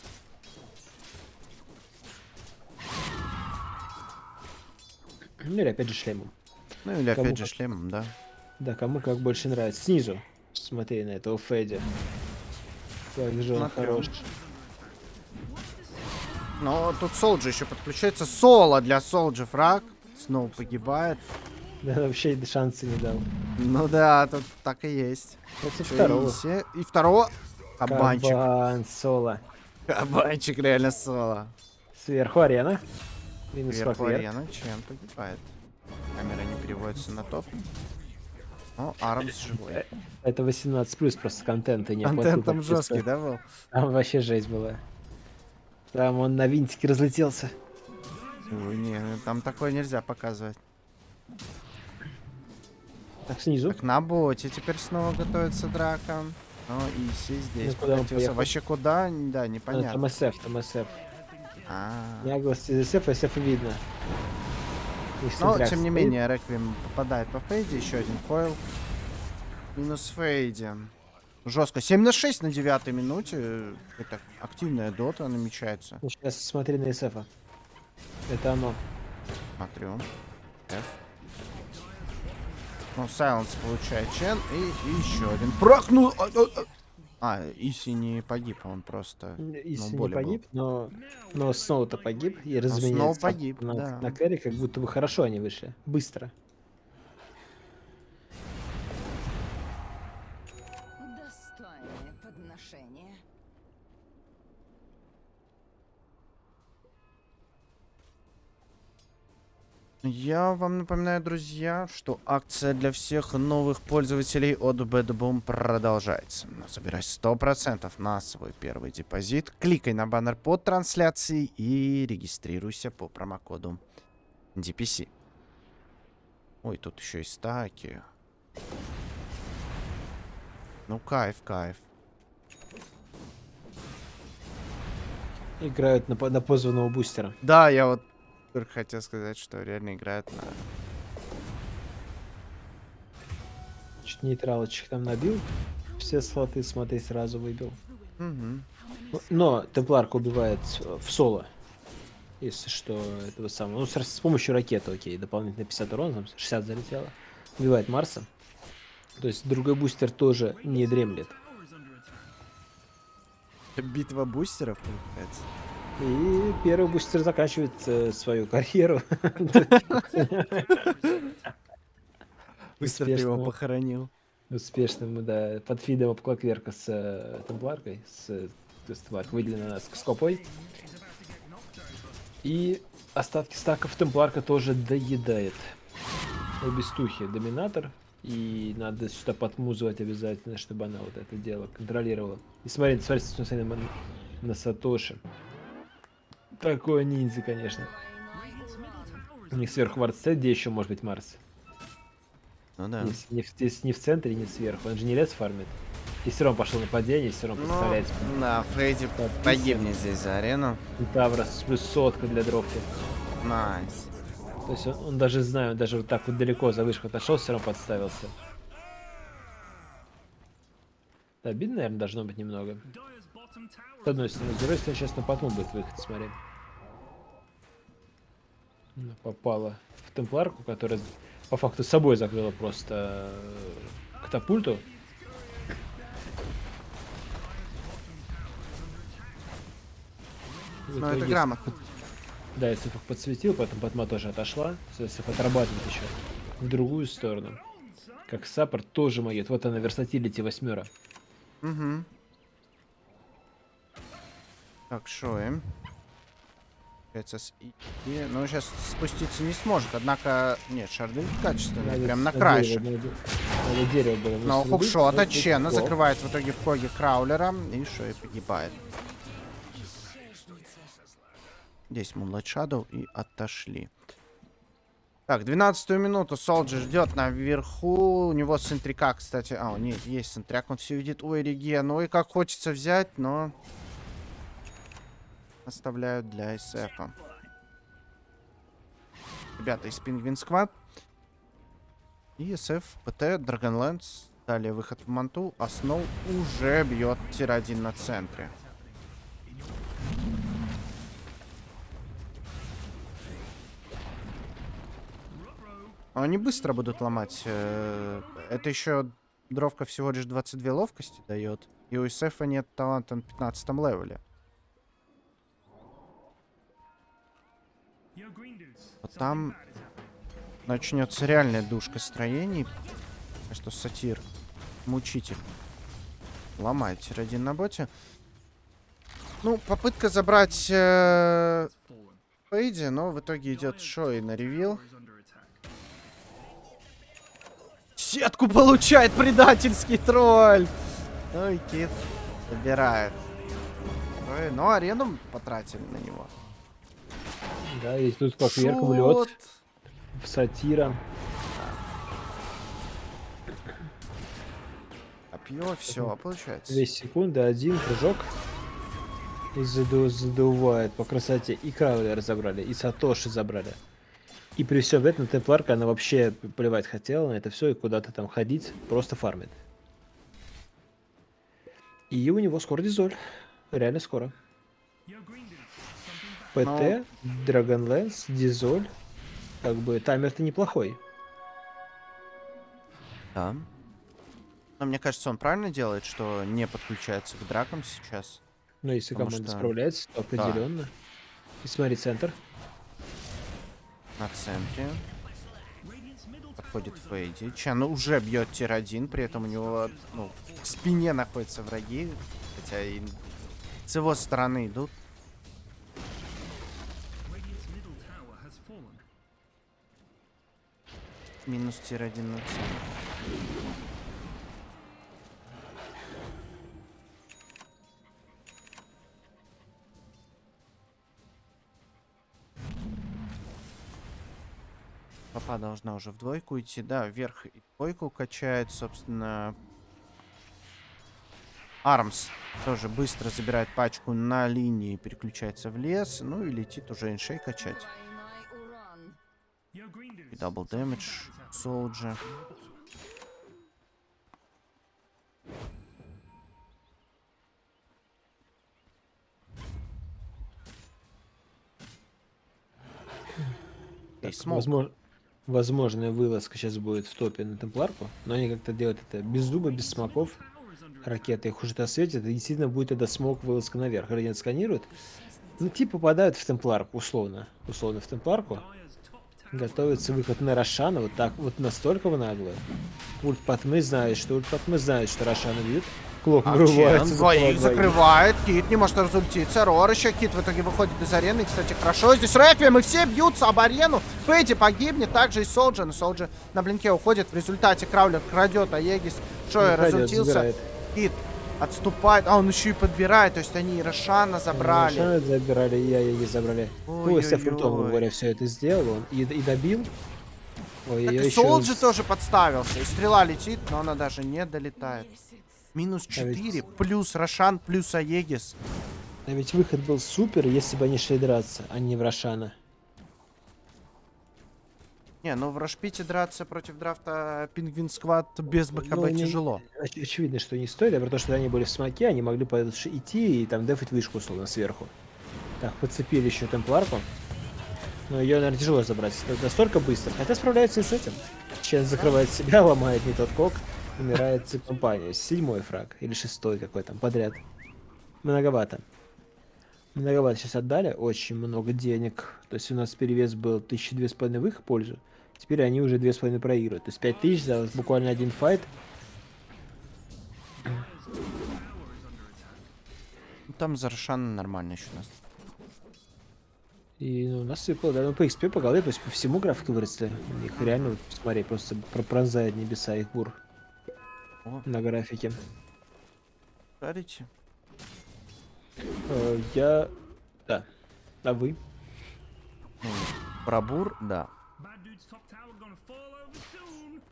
[SPEAKER 2] Ну или опять же шлемом.
[SPEAKER 1] Ну или
[SPEAKER 2] Кому
[SPEAKER 1] опять же
[SPEAKER 2] как.
[SPEAKER 1] шлемом, да.
[SPEAKER 2] Да, кому как больше нравится. Снизу смотри на этого Федя. Как же он
[SPEAKER 1] Смотрю.
[SPEAKER 2] хорош.
[SPEAKER 1] Но тут Солджи еще подключается. Соло для Солджи фраг. Снова погибает.
[SPEAKER 2] Да, вообще шансы не дал.
[SPEAKER 1] Ну да, тут так и есть.
[SPEAKER 2] Это второго.
[SPEAKER 1] Иси. И второго. Кабанчик.
[SPEAKER 2] Кабан, соло.
[SPEAKER 1] Кабанчик реально соло.
[SPEAKER 2] Сверху арена. Минус
[SPEAKER 1] Вверху
[SPEAKER 2] факвер.
[SPEAKER 1] арена, чем погибает. Камера не переводится на топ. О, Армс живой.
[SPEAKER 2] Это восемнадцать плюс просто контента не
[SPEAKER 1] Контент
[SPEAKER 2] оплатил
[SPEAKER 1] там
[SPEAKER 2] подписку.
[SPEAKER 1] жесткий, да, был?
[SPEAKER 2] Там вообще жесть была. Там он на винтике разлетелся.
[SPEAKER 1] Ой, не, ну там такое нельзя показывать.
[SPEAKER 2] Так, снизу.
[SPEAKER 1] Так, на боте теперь снова готовится драка. Ну, Иси здесь
[SPEAKER 2] Ну, куда он
[SPEAKER 1] покатился.
[SPEAKER 2] поехал?
[SPEAKER 1] Вообще куда? Да,
[SPEAKER 2] А,
[SPEAKER 1] непонятно.
[SPEAKER 2] Там СФ, там СФ.
[SPEAKER 1] А.
[SPEAKER 2] Наглость из СФ, СФ видно. И в
[SPEAKER 1] Но,
[SPEAKER 2] центрях
[SPEAKER 1] тем не
[SPEAKER 2] стоит.
[SPEAKER 1] менее, Реквием попадает по Фейде. Еще один койл. Минус Фейде. Жестко. семь на шесть на девятой минуте. Это активная дота намечается.
[SPEAKER 2] Ну, сейчас смотри на СФ. Это оно.
[SPEAKER 1] Смотрю. F. Ну, Сайленс получает Чен. И, и еще один. Прохнул! А, а, а. А, Иси не погиб, он просто...
[SPEAKER 2] Если не
[SPEAKER 1] более был.
[SPEAKER 2] погиб, но, но Сноу-то погиб и разменяется
[SPEAKER 1] Сноу погиб,
[SPEAKER 2] на,
[SPEAKER 1] да.
[SPEAKER 2] на кэри, как будто бы хорошо они вышли. Быстро.
[SPEAKER 5] Достойное подношение.
[SPEAKER 1] Я вам напоминаю, друзья, что акция для всех новых пользователей от Bad Boom продолжается. Забирай сто процентов на свой первый депозит. Кликай на баннер под трансляцией и регистрируйся по промокоду ди пи си. Ой, тут еще и стаки. Ну, кайф, кайф.
[SPEAKER 2] Играют на, по- на позванного бустера.
[SPEAKER 1] Да, я вот только хотел сказать, что реально играют на...
[SPEAKER 2] Чуть нейтралочек там набил. Все слоты, смотри, сразу выбил.
[SPEAKER 1] Мгм.
[SPEAKER 2] Ну, но Темпларка убивает в соло. Если что, этого самого. Ну, с, с помощью ракеты, окей, дополнительно пятьдесят урона, там шестьдесд залетело. Убивает Марса. То есть другой бустер тоже не дремлет.
[SPEAKER 1] Битва бустеров, получается.
[SPEAKER 2] И первый бустер заканчивает э, свою карьеру.
[SPEAKER 1] Быстро ты его
[SPEAKER 2] Успешно.
[SPEAKER 1] похоронил.
[SPEAKER 2] Успешным, да, под фидом обклакверка с э, темпларкой, с, э, то есть темпларка выделена с скопой. И остатки стаков темпларка тоже доедает. Обестухи доминатор. И надо сюда подмузывать обязательно, чтобы она вот это дело контролировала. И смотри, смотри, смотри на, на Сатоши. Такой ниндзя, конечно. У них сверху вард стоит, где еще может быть Марс?
[SPEAKER 1] Ну да.
[SPEAKER 2] Если не, в- если не в центре, не сверху. Он же не лес фармит. И все равно пошел нападение, все равно
[SPEAKER 1] Ну,
[SPEAKER 2] представляет.
[SPEAKER 1] да, Фрейди погибнет здесь за арену.
[SPEAKER 2] И Таврос плюс сотка для дровки.
[SPEAKER 1] Найс.
[SPEAKER 2] То есть он, он даже, знаю, он даже вот так вот далеко за вышку отошел, все равно подставился. Обидно, наверное, должно быть немного.
[SPEAKER 3] Dire's bottom tower
[SPEAKER 2] С одной стороны, с другой стороны, сейчас на потом будет выход, смотри. Ну, попала в темпларку, которая по факту собой закрыла просто э, катапульту. В
[SPEAKER 1] Ну, это
[SPEAKER 2] итоге
[SPEAKER 1] грамотно.
[SPEAKER 2] Да, я Сефах подсветил, потом Патма тоже отошла. Сеф отрабатывает еще в другую сторону. Как саппорт тоже магит. Вот она, версатилити восьмера.
[SPEAKER 1] Угу. Так, шоем. Получается, с И- И- ну, сейчас спуститься не сможет, однако... Нет, шарды качественные, прям на краешек.
[SPEAKER 2] Надо, надо дерево было.
[SPEAKER 1] Но
[SPEAKER 2] высрубить,
[SPEAKER 1] хукшот
[SPEAKER 2] но
[SPEAKER 1] от Чена
[SPEAKER 2] тут-
[SPEAKER 1] закрывает в итоге в коге Краулера, и Шой погибает. Здесь Moonlight Shadow и отошли. Так, двенадцатую минуту Солджи ждет наверху. У него сентрика, кстати. А, нет, есть сентряк, он все видит. Ой, реген. Ой, как хочется взять, но... Оставляют для СФа. Ребята из Penguin Squad. И СФ, ПТ, Dragonlance. Далее выход в Манту. А Сноу уже бьет тир один на центре. Они быстро будут ломать. э, Это еще дровка всего лишь двадцать две ловкости дает. И у СФа нет таланта на пятнадцатом левеле.
[SPEAKER 3] Yo, green dudes.
[SPEAKER 1] Вот там начнется реальная душка строений. Так что сатир, мучитель. Ломает тир один на боте. Ну, попытка забрать э, Фейди, но в итоге идет Шой на ревил.
[SPEAKER 3] Is under attack.
[SPEAKER 1] Сетку получает предательский тролль. Ой, Кит забирает. Ой, но арену потратили на него.
[SPEAKER 2] Да, есть тут как верхом лед
[SPEAKER 1] Шот.
[SPEAKER 2] в сатира.
[SPEAKER 1] Копье, все, получается.
[SPEAKER 2] Две секунды, один прыжок. И заду- задувает по красоте. И Краулера забрали, и Сатоши забрали. И при всем этом Темпларка, она вообще плевать хотела на это все и куда-то там ходить, просто фармит. И у него скоро дизоль. Реально скоро.
[SPEAKER 3] Yo, green dudes. Something back.
[SPEAKER 2] ПТ, Dragonlance, дизоль. Как бы таймер-то неплохой.
[SPEAKER 1] Да. Но мне кажется, он правильно делает, что не подключается к дракам сейчас.
[SPEAKER 2] Но если
[SPEAKER 1] Потому
[SPEAKER 2] команда
[SPEAKER 1] что-
[SPEAKER 2] справляется, то определенно. И смотри, центр.
[SPEAKER 1] На центре.
[SPEAKER 3] Radiant's middle
[SPEAKER 1] Подходит Фейди. Чан уже бьет тир один, при этом у него ну, в спине находятся враги. Хотя и с его стороны идут.
[SPEAKER 3] Radiant's middle tower has fallen.
[SPEAKER 1] Минус тир один на центре. Папа должна уже в двойку идти. Да, вверх и двойку качает, собственно. Армс тоже быстро забирает пачку на линии, переключается в лес. Ну и летит уже иншей качать.
[SPEAKER 5] Двойной урон.
[SPEAKER 3] Yo, green dudes.
[SPEAKER 1] И дабл дэмэдж, Солджа. И
[SPEAKER 2] Так,
[SPEAKER 1] смог.
[SPEAKER 2] возможно, возможная вылазка сейчас будет в топе на Темпларку, но они как-то делают это без зуба, без смоков. Ракеты их уже осветят, и действительно будет тогда смог вылазка наверх. Радиант сканирует. Ну, типа попадают в Темпларку, условно. Условно в Темпларку.
[SPEAKER 3] Dire's top tower.
[SPEAKER 2] Готовится выход на Рошана, вот так, вот настолько в наглую. Ульт Патмы знает, что Ульт Патмы знает, что Рошана бьют. Клок
[SPEAKER 1] А
[SPEAKER 2] вырывается.
[SPEAKER 1] Чен
[SPEAKER 2] за
[SPEAKER 1] двоих
[SPEAKER 2] двоих.
[SPEAKER 1] закрывает. Кит не может разультиться. Рор еще. Кит в итоге выходит из арены. И, кстати, хорошо. Здесь Реквием. И все бьются об арену. Фейди погибнет. Также и Солджа. Но Солджа на блинке уходит. В результате Краулер крадет Аегис. Шой
[SPEAKER 2] Выходит,
[SPEAKER 1] разультился.
[SPEAKER 2] забирает.
[SPEAKER 1] Кит отступает. А он еще и подбирает. То есть они и Рошана забрали.
[SPEAKER 2] Рошана забирали, и Аеги забрали. Ну, если
[SPEAKER 1] Ой-ой-ой.
[SPEAKER 2] грубо говоря, все это сделал, он и, и добил. Ой,
[SPEAKER 1] Так
[SPEAKER 2] я
[SPEAKER 1] и
[SPEAKER 2] еще
[SPEAKER 1] Солджа
[SPEAKER 2] с-
[SPEAKER 1] тоже подставился. И стрела летит, но она даже не долетает. Минус
[SPEAKER 2] А ведь-
[SPEAKER 1] четыре. Плюс Рошан, плюс Аегис.
[SPEAKER 2] А ведь выход был супер, если бы они шли драться, а не в Рошана.
[SPEAKER 1] Не, ну в Рашпите драться против драфта Пингвин Сквад без БКБ
[SPEAKER 2] Ну, не-
[SPEAKER 1] тяжело.
[SPEAKER 2] оч- очевидно, что не стоит, а про то, что они были в смоке, они могли подальше идти и там дефать вышку, условно, сверху. Так, подцепили еще темпларку. Но ее, наверное, тяжело забрать. Это настолько быстро. Хотя справляется и с этим. Чен закрывает себя, ломает не тот кок, умирает за компанию. Седьмой фраг. Или шестой какой там подряд. Многовато. Многовато сейчас отдали. Очень много денег. То есть у нас перевес был тысяча две с половиной в их пользу. Теперь они уже две с половиной проигрывают. То есть пять тысяч за буквально один файт.
[SPEAKER 1] Ну, там за Рошана нормально еще у нас.
[SPEAKER 2] И ну, насыпало, да, ну по экспе, по голове, то есть по всему графику выросли. У них реально, вот, смотри, просто про- пронзает небеса их бур
[SPEAKER 1] О,
[SPEAKER 2] на графике.
[SPEAKER 1] шарите?
[SPEAKER 2] Э, я... Да. А вы?
[SPEAKER 1] Ну, про бур, да.
[SPEAKER 3] Bad dude's top tower gonna fall over soon.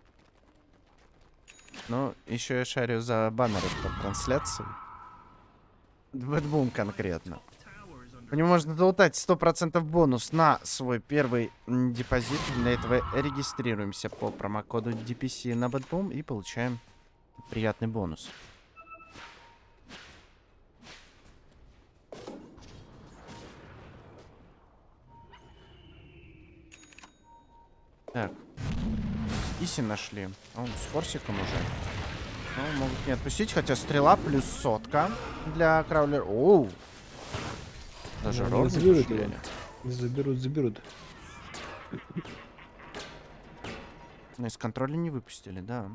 [SPEAKER 1] Ну, еще я шарю за баннеры под трансляцией. Бэтбум конкретно.
[SPEAKER 3] Tower is under
[SPEAKER 1] По нему можно долутать сто процентов бонус на свой первый м, депозит. Для этого регистрируемся по промокоду ди пи си на Бэтбум и получаем приятный бонус. Так. Иси нашли. Он с форсиком уже. Ну, могут не отпустить, хотя стрела плюс сотка для краулера. Оу! Даже
[SPEAKER 2] Ну,
[SPEAKER 1] рог
[SPEAKER 2] заберут
[SPEAKER 1] не
[SPEAKER 2] его. Заберут, заберут.
[SPEAKER 1] Но из контроля не выпустили, да.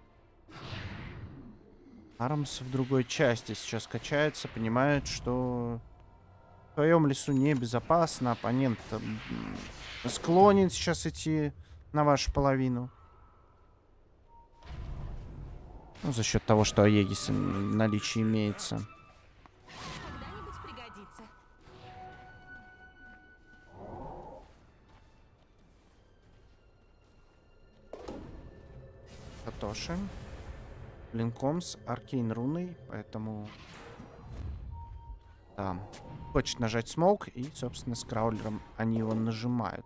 [SPEAKER 1] Армс в другой части сейчас качается, понимает, что в своем лесу небезопасно. Оппонент м, склонен сейчас идти на вашу половину. Ну, за счет того, что Аегис в наличии имеется.
[SPEAKER 5] Когда-нибудь пригодится.
[SPEAKER 1] Сатоши. Блинком с аркейн руной, поэтому... Да. Хочет нажать смоук, и, собственно, с краулером они его нажимают.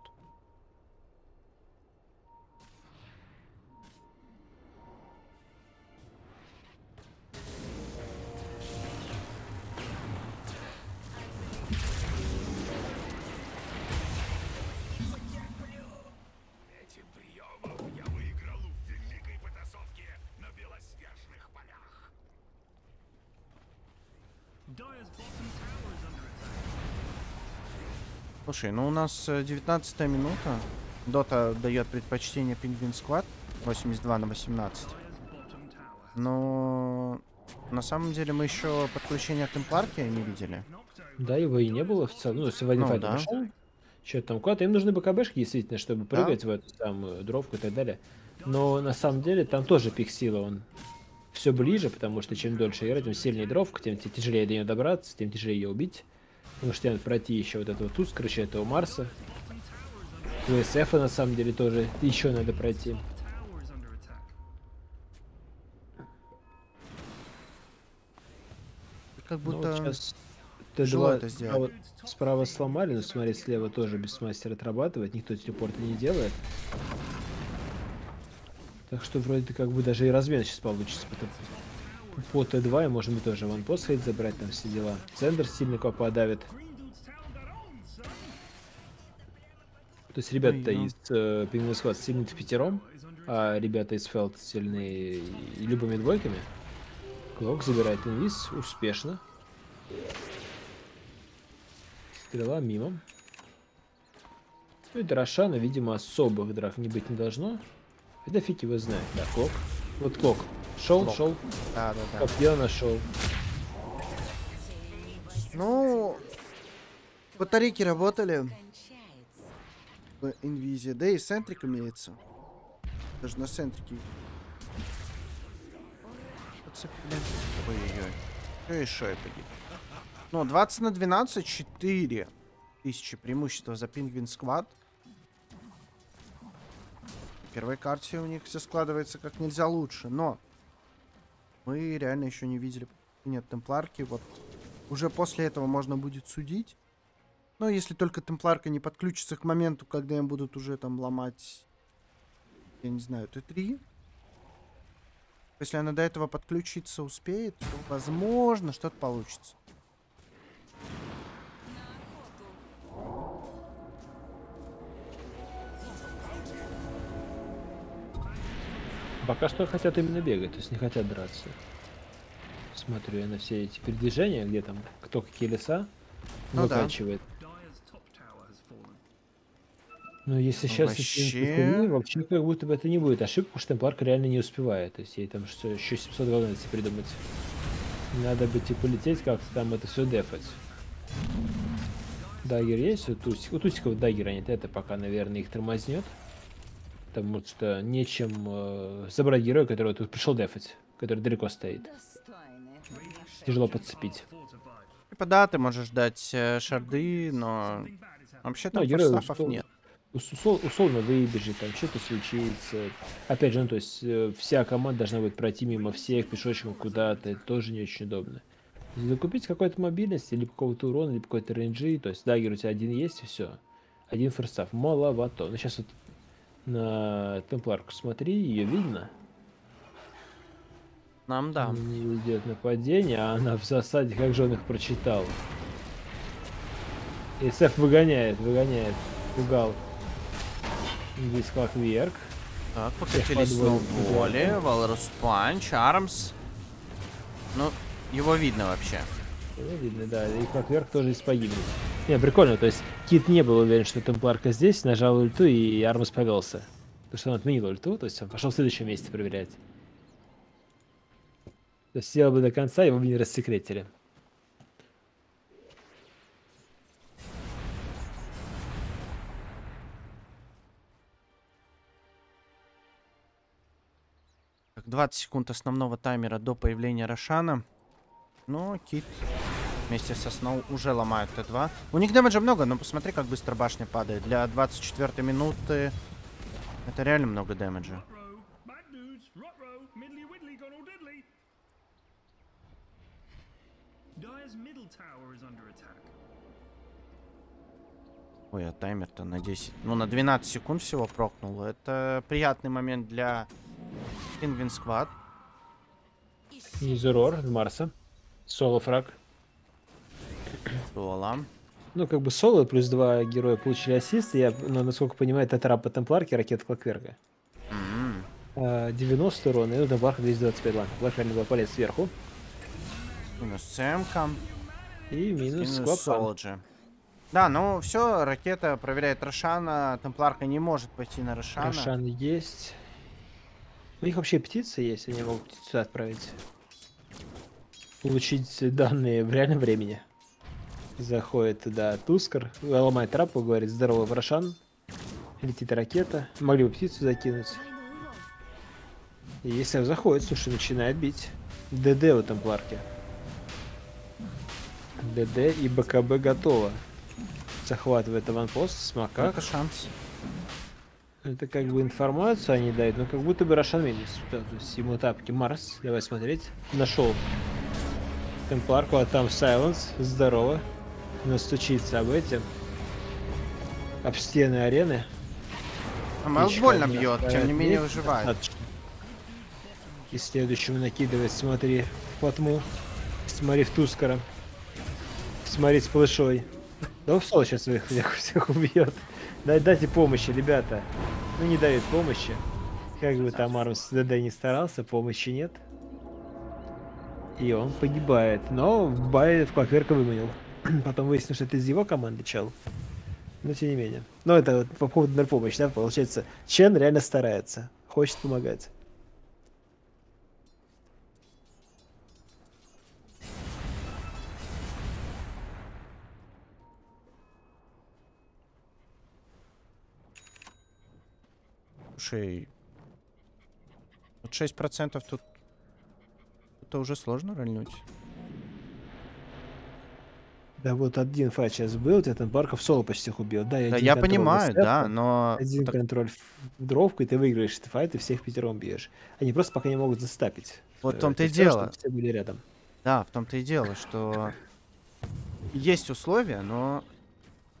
[SPEAKER 6] Этим приемом я выиграл в великой потасовке на белоснежных полях.
[SPEAKER 3] Dire's bottom tower is under attack.
[SPEAKER 1] Слушай, ну у нас э, девятнадцатая минута. Дота дает предпочтение Пингвин Сквад. восемьдесят два на восемнадцать.
[SPEAKER 3] Dire's bottom tower.
[SPEAKER 1] Но... На самом деле мы еще подключение темпларки не видели.
[SPEAKER 3] Knocked over.
[SPEAKER 2] Да, его и не было в целом. Ну, если в один
[SPEAKER 1] Ну,
[SPEAKER 2] файт
[SPEAKER 1] да.
[SPEAKER 2] пошел, что-то там куда-то. Им нужны БКБшки, действительно, чтобы прыгать в эту самую дровку и так далее. Но на самом деле там тоже пик сила, он все ближе, потому что чем дольше играть, тем сильнее дровка, тем тебе тяжелее до нее добраться, тем тяжелее ее убить. Потому что тебе надо пройти еще вот этого туз, короче, этого Марса. ВСФ на самом деле тоже еще надо пройти.
[SPEAKER 3] Tower is under attack.
[SPEAKER 1] Как
[SPEAKER 2] Ну,
[SPEAKER 1] будто...
[SPEAKER 2] вот сейчас
[SPEAKER 1] тяжело
[SPEAKER 2] Т2
[SPEAKER 1] это сделать.
[SPEAKER 2] справа, справа сломали, но смотри, слева тоже бессмастер отрабатывает, никто телепорта не делает. Так что вроде как бы даже и размен сейчас получится. По, Т- по Т2 и можно быть тоже ванпост ходить забрать, там все дела. Центр сильно кого подавит.
[SPEAKER 3] Green dude's tower got owned, son.
[SPEAKER 2] То есть ребята
[SPEAKER 1] Ой, ну.
[SPEAKER 2] из э, Penguin Squad сильны в пятером, а ребята из Фелд сильны и любыми двойками. Клок забирает инвиз успешно. Стрела мимо. Ну и Дорошана, видимо, особых драк не быть не должно. Это фиг его знает. Да, Клок. Вот Клок. Шел,
[SPEAKER 1] Клок.
[SPEAKER 2] шел.
[SPEAKER 1] Да, да, да.
[SPEAKER 2] Как дело нашел.
[SPEAKER 1] Ну... Батарейки работали
[SPEAKER 5] Кончается.
[SPEAKER 1] в инвизе. Да и центрик имеется. Даже на центрике. Подцепили. Ой-ой-ой. Что еще и погиб? Ну, двадцать на двенадцать, четыре тысячи преимущества за Пингвин Сквад. В первой карте у них все складывается как нельзя лучше, но мы реально еще не видели нет темпларки. Вот уже после этого можно будет судить. Ну, если только темпларка не подключится к моменту, когда им будут уже там ломать, я не знаю, Т три. Если она до этого подключиться успеет, то, возможно, что-то получится.
[SPEAKER 2] Пока что хотят именно бегать, то есть не хотят драться. Смотрю я на все эти передвижения, где там кто какие леса
[SPEAKER 1] Ну да.
[SPEAKER 2] выкачивает.
[SPEAKER 3] Dyer's top tower has fallen.
[SPEAKER 2] Но если
[SPEAKER 1] Ну,
[SPEAKER 2] сейчас
[SPEAKER 1] вообще-
[SPEAKER 2] вообще как будто бы это не будет ошибка, потому что темпларка реально не успевает. То есть ей там что, еще семьсот говна себе придумать. Надо бы типа лететь как-то там это все дефать. Даггер есть? У Тусик. У Тусиков даггера нет. Это пока, наверное, их тормознет. Потому что нечем э, забрать героя, который тут пришел дефать, который далеко стоит. Тяжело подцепить.
[SPEAKER 3] Fortified.
[SPEAKER 1] Типа, да, ты можешь дать э, шарды, но
[SPEAKER 3] Something bad is happening.
[SPEAKER 1] вообще
[SPEAKER 2] Ну,
[SPEAKER 1] там
[SPEAKER 2] герой
[SPEAKER 1] форстафов
[SPEAKER 2] услов-
[SPEAKER 1] нет.
[SPEAKER 2] ус- усл- условно выбежит, там что-то случится. Опять же, ну, то есть э, вся команда должна будет пройти мимо всех пешочком куда-то. Это тоже не очень удобно. Если закупить какой-то мобильности, либо какого-то урона, либо какой-то рейнджи, то есть даггер у тебя один есть, и все. Один форстаф. Маловато. Ну, сейчас вот на темпларку смотри, ее видно.
[SPEAKER 1] Нам да.
[SPEAKER 2] Не идет нападение, а она в засаде, как же он их прочитал. СФ выгоняет, выгоняет. Пугал. Здесь как вверх.
[SPEAKER 1] Так,
[SPEAKER 2] Всех
[SPEAKER 1] покатились
[SPEAKER 2] подводит.
[SPEAKER 1] сноуболи, Валрус Панч, Армс. Ну, его видно вообще.
[SPEAKER 2] Ну, видно, да. И как вверх тоже здесь погибнет. Не, прикольно, то есть Кит не был уверен, что темпларка здесь, нажал ульту и Армус повелся. Потому что он отменил ульту, то есть он пошел в следующем месте проверять. То есть сделал бы до конца, его бы не рассекретили.
[SPEAKER 1] Так, двадцать секунд основного таймера до появления Рошана. Но Кит вместе со Сноу уже ломают Т два. У них дэмэджа много, но посмотри, как быстро башня падает. Для двадцать четвёртой минуты это реально много дэмэджа.
[SPEAKER 3] Row, bad news, rot row, middly widdly gone all diddly. Dyer's middle tower is under attack.
[SPEAKER 1] Ой, а таймер-то на десять. Ну, на двенадцать секунд всего прокнул. Это приятный момент для Penguin Squad.
[SPEAKER 2] Низурор, Марса. Соло фраг.
[SPEAKER 1] Соло.
[SPEAKER 2] Ну, как бы соло плюс два героя получили ассист. Я, ну, насколько понимаю, это трап по темпларке, ракета Клокверка.
[SPEAKER 1] М.
[SPEAKER 2] А, девяносто урона, и у темпларка двести двадцать пять. Ладно, Клок реально был полез сверху.
[SPEAKER 1] Минус Сэмка.
[SPEAKER 2] И минус
[SPEAKER 1] Минус
[SPEAKER 2] Сквапан.
[SPEAKER 1] Солоджи. Да, ну все, ракета проверяет Рошана. Темпларка не может пойти на Рошана.
[SPEAKER 2] Рошан есть. У них вообще птица есть, они могут птицу сюда отправить. Получить данные в реальном времени. Заходит туда Тускар, ломает трапу, говорит: здорово, Рошан. Летит ракета. Могли бы птицу закинуть.
[SPEAKER 4] Двойной урон.
[SPEAKER 2] И если заходит, слушай, начинает бить. ДД в этом пларке. ДД и БКБ готово. Захватывает аванпост, смока.
[SPEAKER 1] Это шанс.
[SPEAKER 2] Это как бы информацию они дают, но как будто бы Рошан минус. Да, то есть ему тапки. Марс, давай смотреть. Нашел темпларку, а там Сайленс. Здорово. Настучится об эти. Об стены арены.
[SPEAKER 1] А Мэлс
[SPEAKER 2] Птичка
[SPEAKER 1] больно
[SPEAKER 2] одна
[SPEAKER 1] бьет, тем
[SPEAKER 2] вторая
[SPEAKER 1] не менее
[SPEAKER 2] бьет.
[SPEAKER 1] выживает.
[SPEAKER 2] Достаточно. И следующему накидывает, смотри, в платму. Смотри в Тускара. Смотри с плышой. Да в соло сейчас своих всех, всех убьет. Дай, дайте помощи, ребята. Ну не дают помощи. Как бы там Армс ДД не старался, помощи нет. И он погибает. Но Бай в Клокверка выманил. Потом выяснилось, что это из его команды чел. Но тем не менее. Но это вот по поводу на помощь, да, получается. Чен реально старается. Хочет помогать.
[SPEAKER 1] Слушай, вот шесть процентов тут... Это уже сложно рольнуть.
[SPEAKER 2] Да вот один файт сейчас был, тебя там Барков соло почти их убил. Да, и
[SPEAKER 1] Да,
[SPEAKER 2] один
[SPEAKER 1] я
[SPEAKER 2] контроль
[SPEAKER 1] понимаю,
[SPEAKER 2] в степку,
[SPEAKER 1] да, но...
[SPEAKER 2] Один
[SPEAKER 1] так-
[SPEAKER 2] контроль в в дровку, и ты выиграешь этот файт, и всех пятером бьешь. Они просто пока не могут застапить.
[SPEAKER 1] Вот в
[SPEAKER 2] Э,
[SPEAKER 1] том-то и
[SPEAKER 2] это всё,
[SPEAKER 1] дело.
[SPEAKER 2] чтобы все были рядом.
[SPEAKER 1] Да, в том-то и дело, что есть условия, но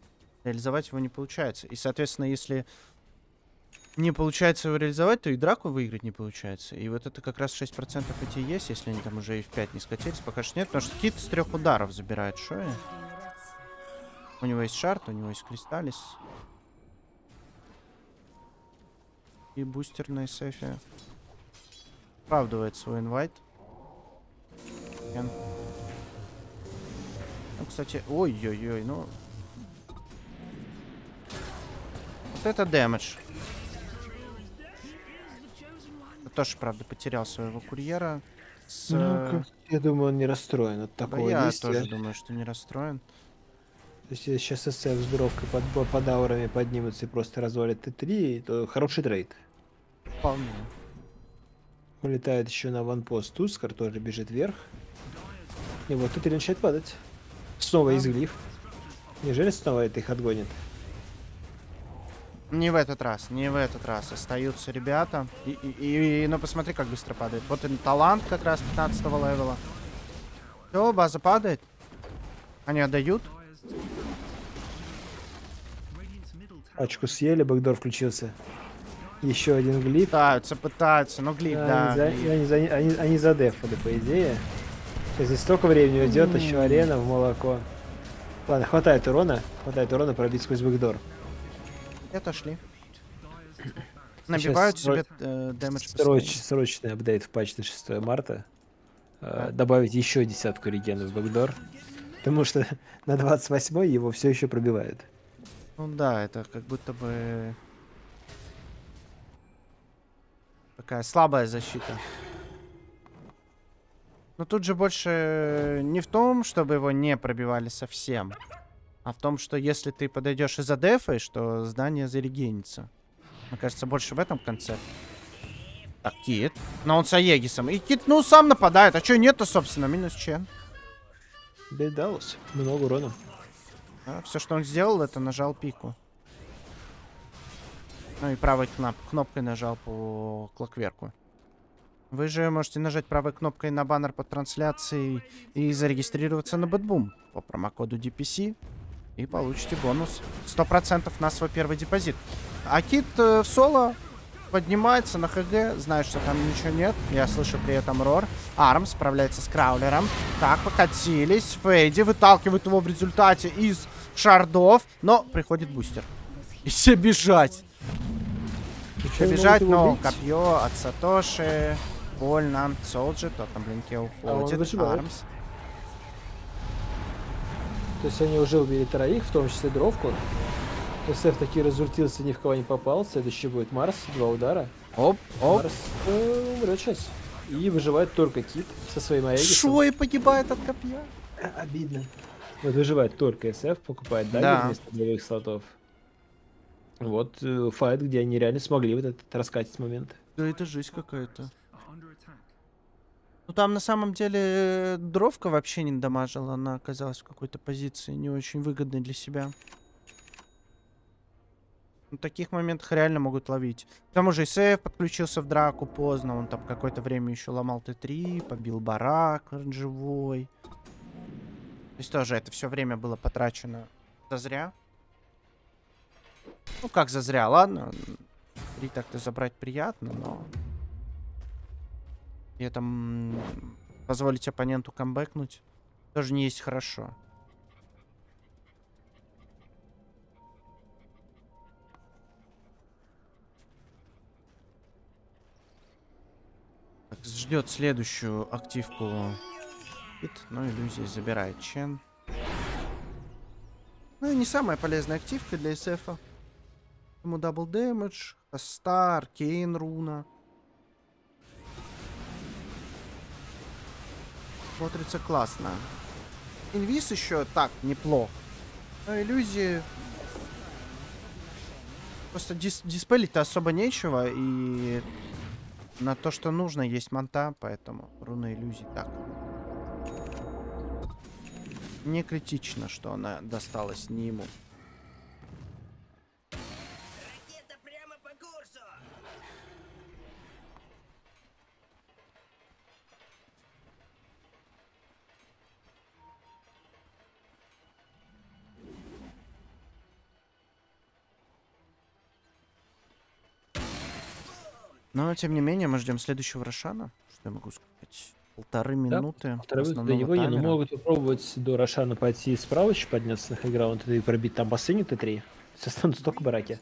[SPEAKER 1] реализовать его не получается. И, соответственно, если не получается его реализовать, то и драку выиграть не получается. И вот это как раз шесть процентов эти есть, если они там уже и в пять не скатились. Пока что нет, потому что Кит с трех ударов забирает Шои. У него есть шарт, у него есть Кристаллис. И бустер на эс эфе оправдывает свой инвайт. Кен. Ну, кстати, ой-ой-ой, ну... Вот это дэмэдж. Тоже, правда, потерял своего курьера. С...
[SPEAKER 2] Ну, я думаю, он не расстроен от
[SPEAKER 1] Да,
[SPEAKER 2] такого
[SPEAKER 1] я
[SPEAKER 2] действия.
[SPEAKER 1] тоже думаю, что не расстроен.
[SPEAKER 2] То есть, если сейчас эс эф с дровкой под, бо- под аурами поднимутся и просто развалит тэ три, то хороший трейд.
[SPEAKER 1] Вполне.
[SPEAKER 2] Улетает еще на ванпост Тускар, тоже бежит вверх. И вот тэ три начинает падать. Снова
[SPEAKER 1] Да.
[SPEAKER 2] изглив. Неужели снова это их отгонит?
[SPEAKER 1] Не в этот раз, не в этот раз. Остаются ребята. И, и, и- и- ну, посмотри, как быстро падает. Вот и талант как раз пятнадцатого левела. Все, база падает. Они отдают.
[SPEAKER 2] Ачку съели, бэкдор включился. Еще один глиф.
[SPEAKER 1] Пытаются, пытаются. Ну, глиф, да.
[SPEAKER 2] они, за,
[SPEAKER 1] глиф.
[SPEAKER 2] они, за- они, они задефали, по идее. Сейчас здесь столько времени уйдет, еще арена в молоко. Ладно, хватает урона. Хватает урона пробить сквозь бэкдор.
[SPEAKER 1] И отошли. Набивают
[SPEAKER 2] сро-
[SPEAKER 1] себе э, дэмэдж
[SPEAKER 2] Сроч,
[SPEAKER 1] постоянно.
[SPEAKER 2] срочный апдейт в патч на шестое марта. Э,
[SPEAKER 1] Да.
[SPEAKER 2] добавить еще десятку регенов в бэкдор. Потому что на двадцать восьмой его все еще пробивает.
[SPEAKER 1] Ну да, это как будто бы такая слабая защита. Но тут же больше не в том, чтобы его не пробивали совсем, а в том, что если ты подойдешь и задефаешь, то здание зарегенится. Мне кажется, больше в этом концепте. Так, Кит. Но он с Аегисом. И Кит, ну, сам нападает. А что нет-то, собственно? Минус Чен.
[SPEAKER 2] Бедалус. Много урона.
[SPEAKER 1] Да, все, что он сделал, это нажал пику. Ну и правой кноп кнопкой нажал по клокверку. Вы же можете нажать правой кнопкой на баннер под трансляцией и зарегистрироваться на Бэтбум по промокоду ди пи си. И получите бонус. сто процентов на свой первый депозит. А Кит э, в соло поднимается на ХГ. Знает, что там ничего нет. Я слышу при этом рор. Арм справляется с краулером. Так, покатились. Фейди выталкивает его в результате из шардов. Но приходит бустер. И все бежать. Все бежать, но копье от Сатоши. Больно. Солджи, тот на блинке уходит.
[SPEAKER 2] выживает.
[SPEAKER 1] Армс.
[SPEAKER 2] То есть они уже убили троих, в том числе дровку. эс эф таки разультился, ни в кого не попал. Следующий будет Марс, два удара.
[SPEAKER 1] Оп, оп.
[SPEAKER 2] Марс э, умрет сейчас. И выживает только Кит со своим Аегисом.
[SPEAKER 1] Шо и погибает от копья?
[SPEAKER 2] Обидно. Вот выживает только эс эф, покупает дагер
[SPEAKER 1] Да.
[SPEAKER 2] вместо боевых слотов. Вот э, файт, где они реально смогли вот этот раскатить момент.
[SPEAKER 1] Да это жесть какая-то. Ну там на самом деле э, дровка вообще не дамажила, она оказалась в какой-то позиции не очень выгодной для себя. В таких моментах реально могут ловить. К тому же эс эф подключился в драку поздно, он там какое-то время еще ломал тэ три, побил барак живой. То есть тоже это все время было потрачено зазря. Ну как зазря, ладно. Три так-то забрать приятно, но... И это м, позволить оппоненту камбэкнуть тоже не есть хорошо. Так, ждет следующую активку. Хит, но иллюзии забирает Чен. Ну и не самая полезная активка для эс эфа. Ему дабл дэмэдж, Стар, Кейн, руна. Смотрится классно. Инвиз еще так, неплохо. Но иллюзии... Просто дис диспелить-то особо нечего. И на то, что нужно, есть манта. Поэтому руна иллюзий так. Не критично, что она досталась не ему.
[SPEAKER 6] Ракета прямо по курсу!
[SPEAKER 1] Но, тем не менее, мы ждем следующего Рошана. Что я могу сказать? Полторы
[SPEAKER 2] Да,
[SPEAKER 1] минуты
[SPEAKER 2] полторы минуты до
[SPEAKER 1] основного
[SPEAKER 2] него, не, ну,
[SPEAKER 1] таймера.
[SPEAKER 2] могут попробовать до Рошана пойти справочку подняться на хайграунд и пробить там последний Т три. Останутся только бараки.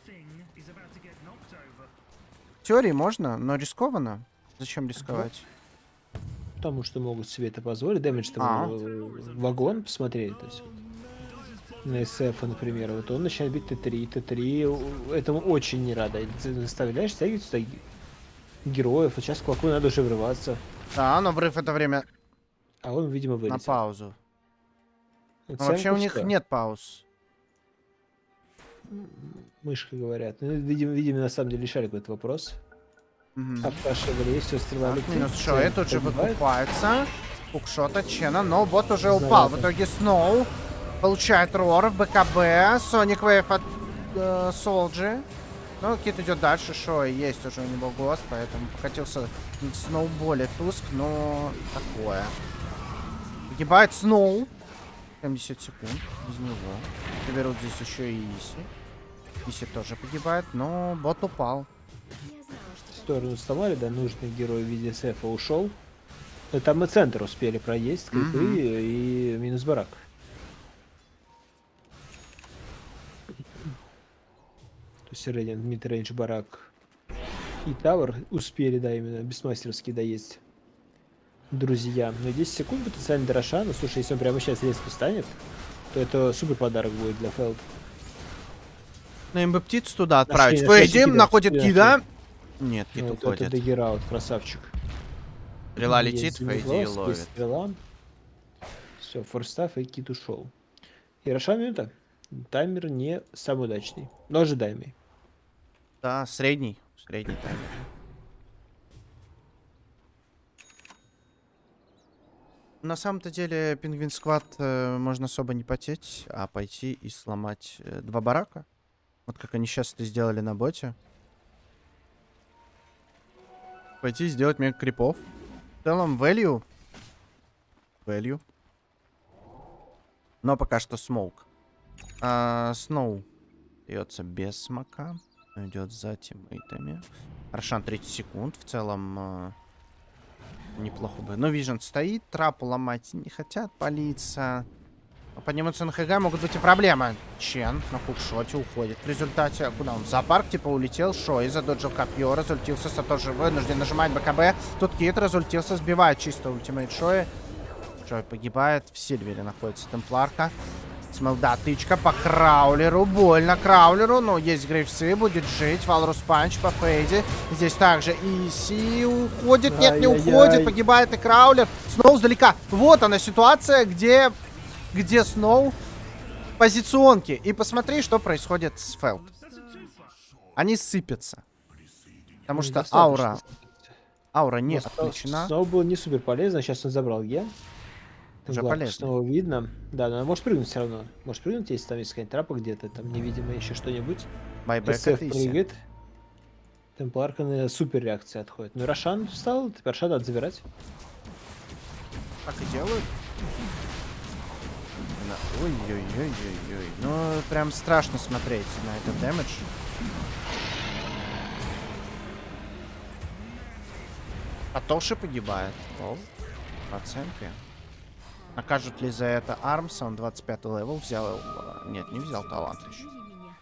[SPEAKER 1] В теории можно, но рискованно. Зачем рисковать?
[SPEAKER 2] Потому что могут себе это позволить. Дэмэдж там
[SPEAKER 1] А.
[SPEAKER 2] э, вагон посмотрели. То есть, вот, на эс эф, например, вот он начинает бить Т три. Т три этому очень не рада. Ты заставляешь стягивать сюда ге- героев. Вот сейчас к Кулаку надо уже врываться.
[SPEAKER 1] Да, но врыв это время
[SPEAKER 2] А он, видимо,
[SPEAKER 1] на
[SPEAKER 2] вылетел.
[SPEAKER 1] паузу.
[SPEAKER 2] Вот
[SPEAKER 1] Но вообще у
[SPEAKER 2] Сэмку
[SPEAKER 1] них
[SPEAKER 2] всё.
[SPEAKER 1] нет пауз.
[SPEAKER 2] Мышкой говорят. Ну, видимо, видимо, на самом деле решали какой-то вопрос.
[SPEAKER 1] Мгм.
[SPEAKER 2] Обкашивали, все, стрела
[SPEAKER 1] Так,
[SPEAKER 2] летит.
[SPEAKER 1] минус Шои
[SPEAKER 2] Сэм
[SPEAKER 1] тут же
[SPEAKER 2] погибает.
[SPEAKER 1] выкупается. Хукшот от Чена, но бот уже
[SPEAKER 2] Знаю,
[SPEAKER 1] упал.
[SPEAKER 2] да.
[SPEAKER 1] В итоге Сноу получает рор в БКБ. Соник Вейв от э, Солджи. Ну, Кит идет дальше. Шои есть уже у него гост, поэтому покатился в сноуболе Туск, но такое. Погибает Сноу. семьдесят секунд без него. И берут здесь еще и Иси. Иси тоже погибает, но бот упал.
[SPEAKER 4] Я знала, что
[SPEAKER 2] В сторону сломали, да, нужный герой в виде эс эфа ушел. Но там и центр успели проесть, крипы
[SPEAKER 1] Мгм.
[SPEAKER 2] и минус барак. То есть Рейдинг, мидрейндж, барак и тавер успели, да, именно бессмастерски доесть. Друзья, но десять секунд потенциально до Рошана. Слушай, если он прямо сейчас резко встанет, то это супер подарок будет для Фелд.
[SPEAKER 1] На им бы птицу туда отправить.
[SPEAKER 2] Нашли, нашли
[SPEAKER 1] Фейдим
[SPEAKER 2] Кида.
[SPEAKER 1] находит
[SPEAKER 2] Кида
[SPEAKER 1] Кида. Нет, Кид
[SPEAKER 2] Ну, вот это
[SPEAKER 1] уходит.
[SPEAKER 2] Даггераут, красавчик.
[SPEAKER 1] Стрела
[SPEAKER 2] Есть
[SPEAKER 1] летит, Фейди
[SPEAKER 2] Зенит Лос,
[SPEAKER 1] ловит.
[SPEAKER 2] есть стрела. Все, форстав и Кит ушел. И Рошан минута. Таймер не самый удачный, но ожидаемый.
[SPEAKER 1] Да, средний. Средний таймер. На самом-то деле, Пингвин Сквад э, можно особо не потеть, а пойти и сломать э, два барака. Вот как они сейчас это сделали на боте. Пойти и сделать мега крипов. В целом, value. Value. Но пока что смоук. А, Сноу бьется без смока. Идет за тиммейтами. Рошан тридцать секунд. В целом э, неплохо бы. Но Вижен стоит. Трапу ломать не хотят палиться. Но поднимутся на ХГ, могут быть и проблемы. Чен на хукшоте уходит. В результате, куда он? В зоопарк типа улетел. Шои задоджил копье. Разультился Сатоши. Вынужден нажимать БКБ. Тут Кит разультился. Сбивает чисто ультимейт Шои. Шои погибает. В Сильвере находится темпларка. Смелда, тычка по Краулеру. Больно Краулеру, но есть грейвсы, будет жить. Валрус панч по Фейди. Здесь также Иси уходит. Нет, не
[SPEAKER 2] Ай-яй-яй.
[SPEAKER 1] уходит. Погибает и Краулер. Сноу сдалека. Вот она ситуация, где, где Сноу в позиционке. И посмотри, что происходит с Фелд. Они сыпятся. Потому что
[SPEAKER 2] Недостаточно.
[SPEAKER 1] аура, аура не
[SPEAKER 2] Ну, Сноу-
[SPEAKER 1] отключена.
[SPEAKER 2] Сноу был не супер полезно, сейчас он забрал ген.
[SPEAKER 1] Уже
[SPEAKER 2] Темпларку
[SPEAKER 1] полезно.
[SPEAKER 2] снова видно. Да, но она может прыгнуть все равно. Может прыгнуть, если там есть какая-нибудь трапа где-то, там невидимо еще что-нибудь.
[SPEAKER 1] Байбек
[SPEAKER 2] эс эф
[SPEAKER 1] от Иси.
[SPEAKER 2] прыгает. Темпларка на супер реакции отходит. Ну, Рошан встал, теперь Рошан надо забирать.
[SPEAKER 1] Так и делают. На- Ой-ой-ой-ой-ой. Ну, прям страшно смотреть на этот дэмэдж. Атоши погибает. О, проценты. Накажут ли за это Армса? Он двадцать пятый левел взял. э, Нет, не взял талант еще.
[SPEAKER 4] жили меня.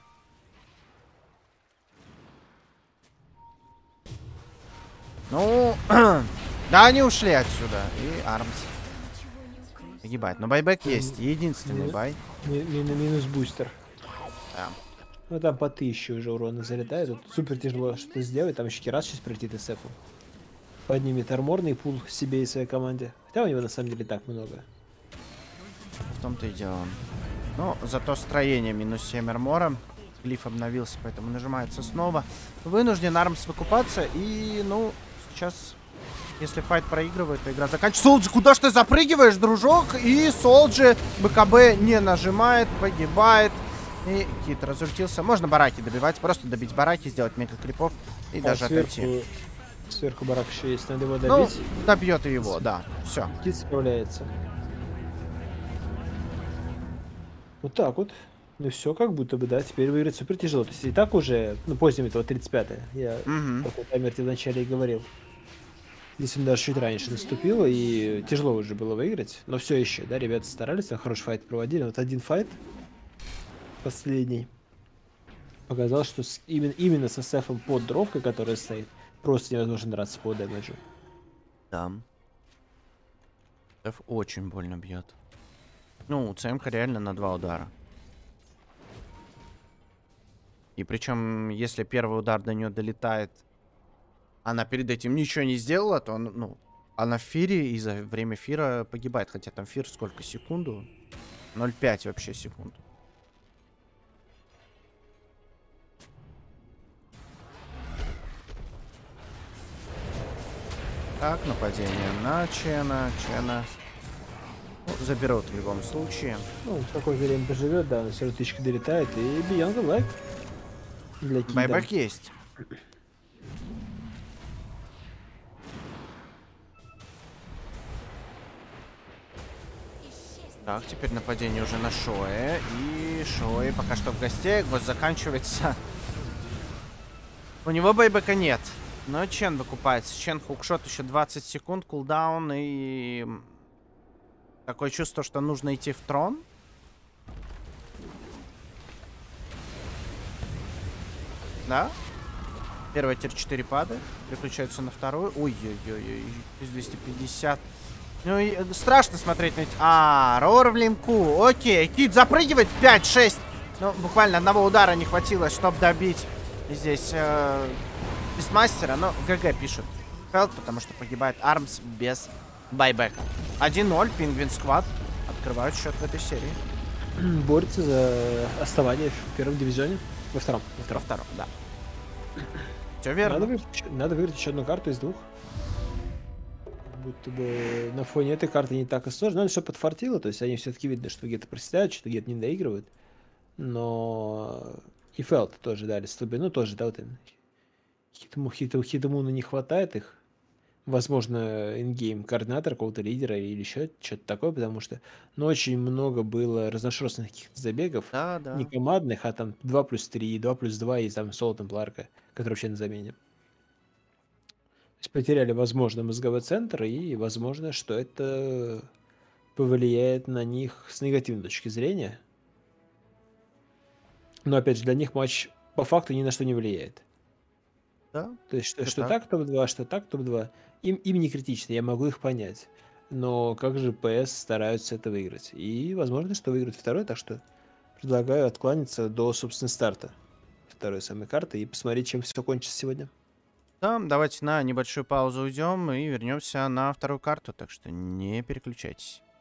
[SPEAKER 1] Ну, да, они ушли отсюда. И Армс
[SPEAKER 4] Ничего не укрыть.
[SPEAKER 1] погибает. Но байбек есть. Единственный
[SPEAKER 2] Ми-
[SPEAKER 1] бай.
[SPEAKER 2] Ми- ми- Минус бустер.
[SPEAKER 1] Да.
[SPEAKER 2] Ну, там по тысяче уже урона залетает. Тут супер тяжело что-то сделать. Там еще Кирас сейчас прилетит эс эфу. Поднимет арморный пул себе и своей команде. Хотя у него на самом деле так много.
[SPEAKER 1] В том-то и дело. Но зато строение минус семь армора. Глиф обновился, поэтому нажимается снова. Вынужден Армс выкупаться. И, ну, сейчас, если файт проигрывает, то игра заканчивается. Солджи, куда ж ты запрыгиваешь, дружок? И Солджи БКБ не нажимает, погибает. И Кит разультился. Можно бараки добивать, просто добить бараки, сделать мега крипов и
[SPEAKER 2] А
[SPEAKER 1] даже
[SPEAKER 2] сверху,
[SPEAKER 1] отойти.
[SPEAKER 2] сверху барак еще есть, надо его
[SPEAKER 1] Ну,
[SPEAKER 2] добить.
[SPEAKER 1] добьет и его, да. Все.
[SPEAKER 2] Кит справляется. Вот так вот. Ну все, как будто бы, да, теперь выиграть супер тяжело. То есть и так уже, ну, поздним этого тридцать пятое. Я
[SPEAKER 1] Мгм.
[SPEAKER 2] такой таймер тебе вначале и говорил. Здесь он даже чуть раньше наступил, и тяжело уже было выиграть. Но все еще, да, ребята старались, там хороший файт проводили. Вот один файт, последний, показал, что с- именно, именно со Сефом под дровкой, которая стоит, просто невозможно драться по дэмэджу.
[SPEAKER 1] Да. Эф очень больно бьет. Ну, ЦМК реально на два удара. И причем, если первый удар до нее долетает, она перед этим ничего не сделала, то он, ну, она в фире и за время фира погибает. Хотя там фир сколько? Секунду? ноль пять вообще секунд. Так, нападение на Чена. Чена ну, заберут в любом случае.
[SPEAKER 2] Ну, какое время поживет, да, все равно тычка долетает, и Beyond the Black для Кида.
[SPEAKER 1] Байбек есть. Так, теперь нападение уже на Шоэ. И Шоэ пока что в гостях. Вот заканчивается. У него байбека нет. Но Чен выкупается. Чен хукшот еще двадцать секунд. Кулдаун и... Такое чувство, что нужно идти в трон. Да? Первая тир четыре падает. Переключается на вторую. Ой-ой-ой. двести пятьдесят. Ну, и, э, страшно смотреть на эти... А, Рор в линку. Окей. Кит запрыгивает. пять шесть. Ну, буквально одного удара не хватило, чтобы добить здесь э, Бестмастера. Но ГГ пишет Фелд, потому что погибает Армс без байбека. один ноль. Пингвин Сквад открывают счет в этой серии.
[SPEAKER 2] Борется за оставание в первом дивизионе. Во втором. Во
[SPEAKER 1] Во
[SPEAKER 2] втором.
[SPEAKER 1] втором, да. Все верно.
[SPEAKER 2] Надо выиграть, еще- надо выиграть еще одну карту из двух. Будто бы на фоне этой карты не так и сложно. Но все подфартило, то есть они все-таки видно, что где-то проседают, что где-то не доигрывают. Но и Фелд тоже дали слабину, тоже, да, вот им Хитому, хиту, Хитамуна не хватает их. Возможно, ингейм координатора, какого-то лидера или еще что-то такое, потому что, ну, очень много было разношерстных каких-то забегов,
[SPEAKER 1] Да, да.
[SPEAKER 2] не командных, а там два плюс три, два плюс два и там соло темпларка, который вообще на замене. То есть потеряли, возможно, мозговой центр, и возможно, что это повлияет на них с негативной точки зрения. Но, опять же, для них матч по факту ни на что не влияет.
[SPEAKER 1] Да.
[SPEAKER 2] То есть, что,
[SPEAKER 1] Всё
[SPEAKER 2] что
[SPEAKER 1] так.
[SPEAKER 2] так топ-два, что так топ-два, им, им не критично, я могу их понять. Но как же ПС стараются это выиграть? И возможно, что выиграют второй, так что предлагаю откланяться до, собственно, старта второй самой карты и посмотреть, чем все кончится сегодня.
[SPEAKER 1] Да, давайте на небольшую паузу уйдем и вернемся на вторую карту, так что не переключайтесь.